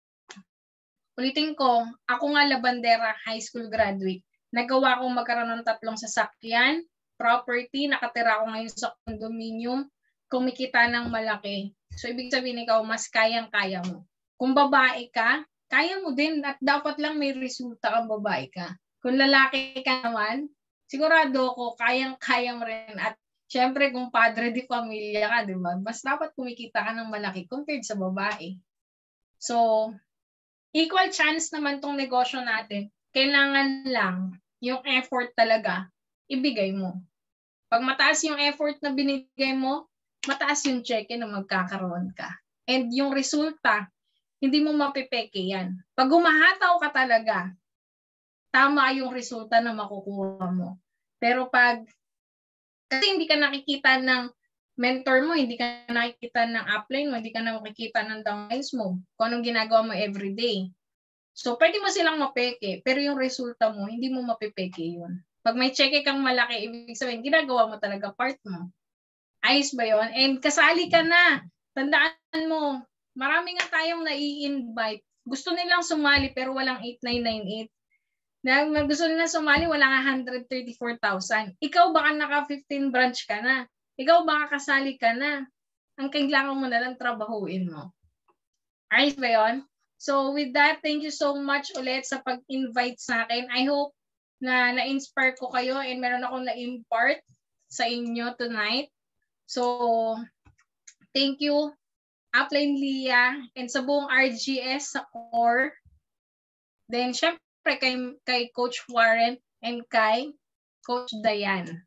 ulitin ko, ako nga LABAN DERA high school graduate. Nagawa kong magkaroon ng tatlong sasakyan, property, nakatira ako ngayon sa condominium, kumikita ng malaki. So, ibig sabihin ikaw, mas kayang-kaya mo. Kung babae ka, kaya mo din at dapat lang may resulta kang babae ka. Kung lalaki ka naman, sigurado ko, kayang-kaya mo rin. At syempre, kung padre di pamilya ka, di ba? Mas dapat kumikita ka ng malaki compared sa babae. So, equal chance naman tong negosyo natin. Kailangan lang yung effort talaga, ibigay mo. Pag mataas yung effort na binigay mo, mataas yung cheque na magkakaroon ka. And yung resulta, hindi mo mapipeke yan. Pag humahataw ka talaga, tama yung resulta na makukuha mo. Pero pag, kasi hindi ka nakikita ng mentor mo, hindi ka nakikita ng upline mo, hindi ka nakikita ng downlines mo, kung anong ginagawa mo everyday. So, pwede mo silang mapeke, pero yung resulta mo, hindi mo mapipeke yun. Pag may cheque kang malaki, ibig sabihin, ginagawa mo talaga part mo. Ayos ba yun? And kasali ka na. Tandaan mo, marami nga tayong nai-invite. Gusto nilang sumali pero walang eight nine nine eight. Na gusto nilang sumali, wala nga one hundred thirty-four thousand. Ikaw baka naka fifteen branch ka na. Ikaw baka kasali ka na. ang kailangan mo na lang trabahuin mo. Ayos ba yun? So with that, thank you so much ulit sa pag-invite sa akin. I hope na na-inspire ko kayo and meron akong na-impart sa inyo tonight. So, thank you, Upline Leah, and sa buong R G S sa core. Then, syempre kay, kay Coach Warren and kay Coach Dayan.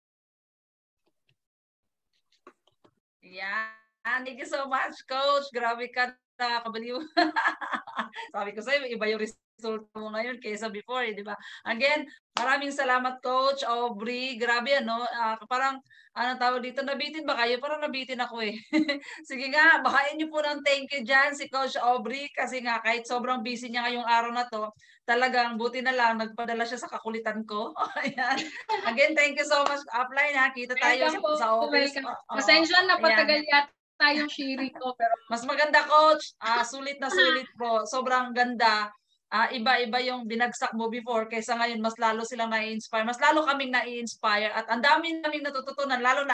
Yeah. Thank you so much, Coach. Grabe ka na, kabaliw. Sabi ko sa'yo, iba yung result mo ngayon kaysa before, eh, di ba? Again, maraming salamat, Coach Aubrey. Grabe, ano? Uh, parang, ano tawag dito, nabitin ba kayo? Parang nabitin ako eh. Sige nga, bakain niyo po ng thank you dyan si Coach Aubrey kasi nga kahit sobrang busy niya ngayong araw na to, talagang buti na lang, nagpadala siya sa kakulitan ko. Ayan. Again, thank you so much, Upline, ha? Kita tayo sa, sa office. Uh, Pasensya na, patagal yata tayong sharing ko. Pero mas maganda, Coach. Uh, sulit na sulit po. Sobrang ganda. Uh, iba-iba yung binagsak mo before kaysa ngayon mas lalo silang nai-inspire. Mas lalo kaming nai-inspire at ang dami naming natututunan lalo na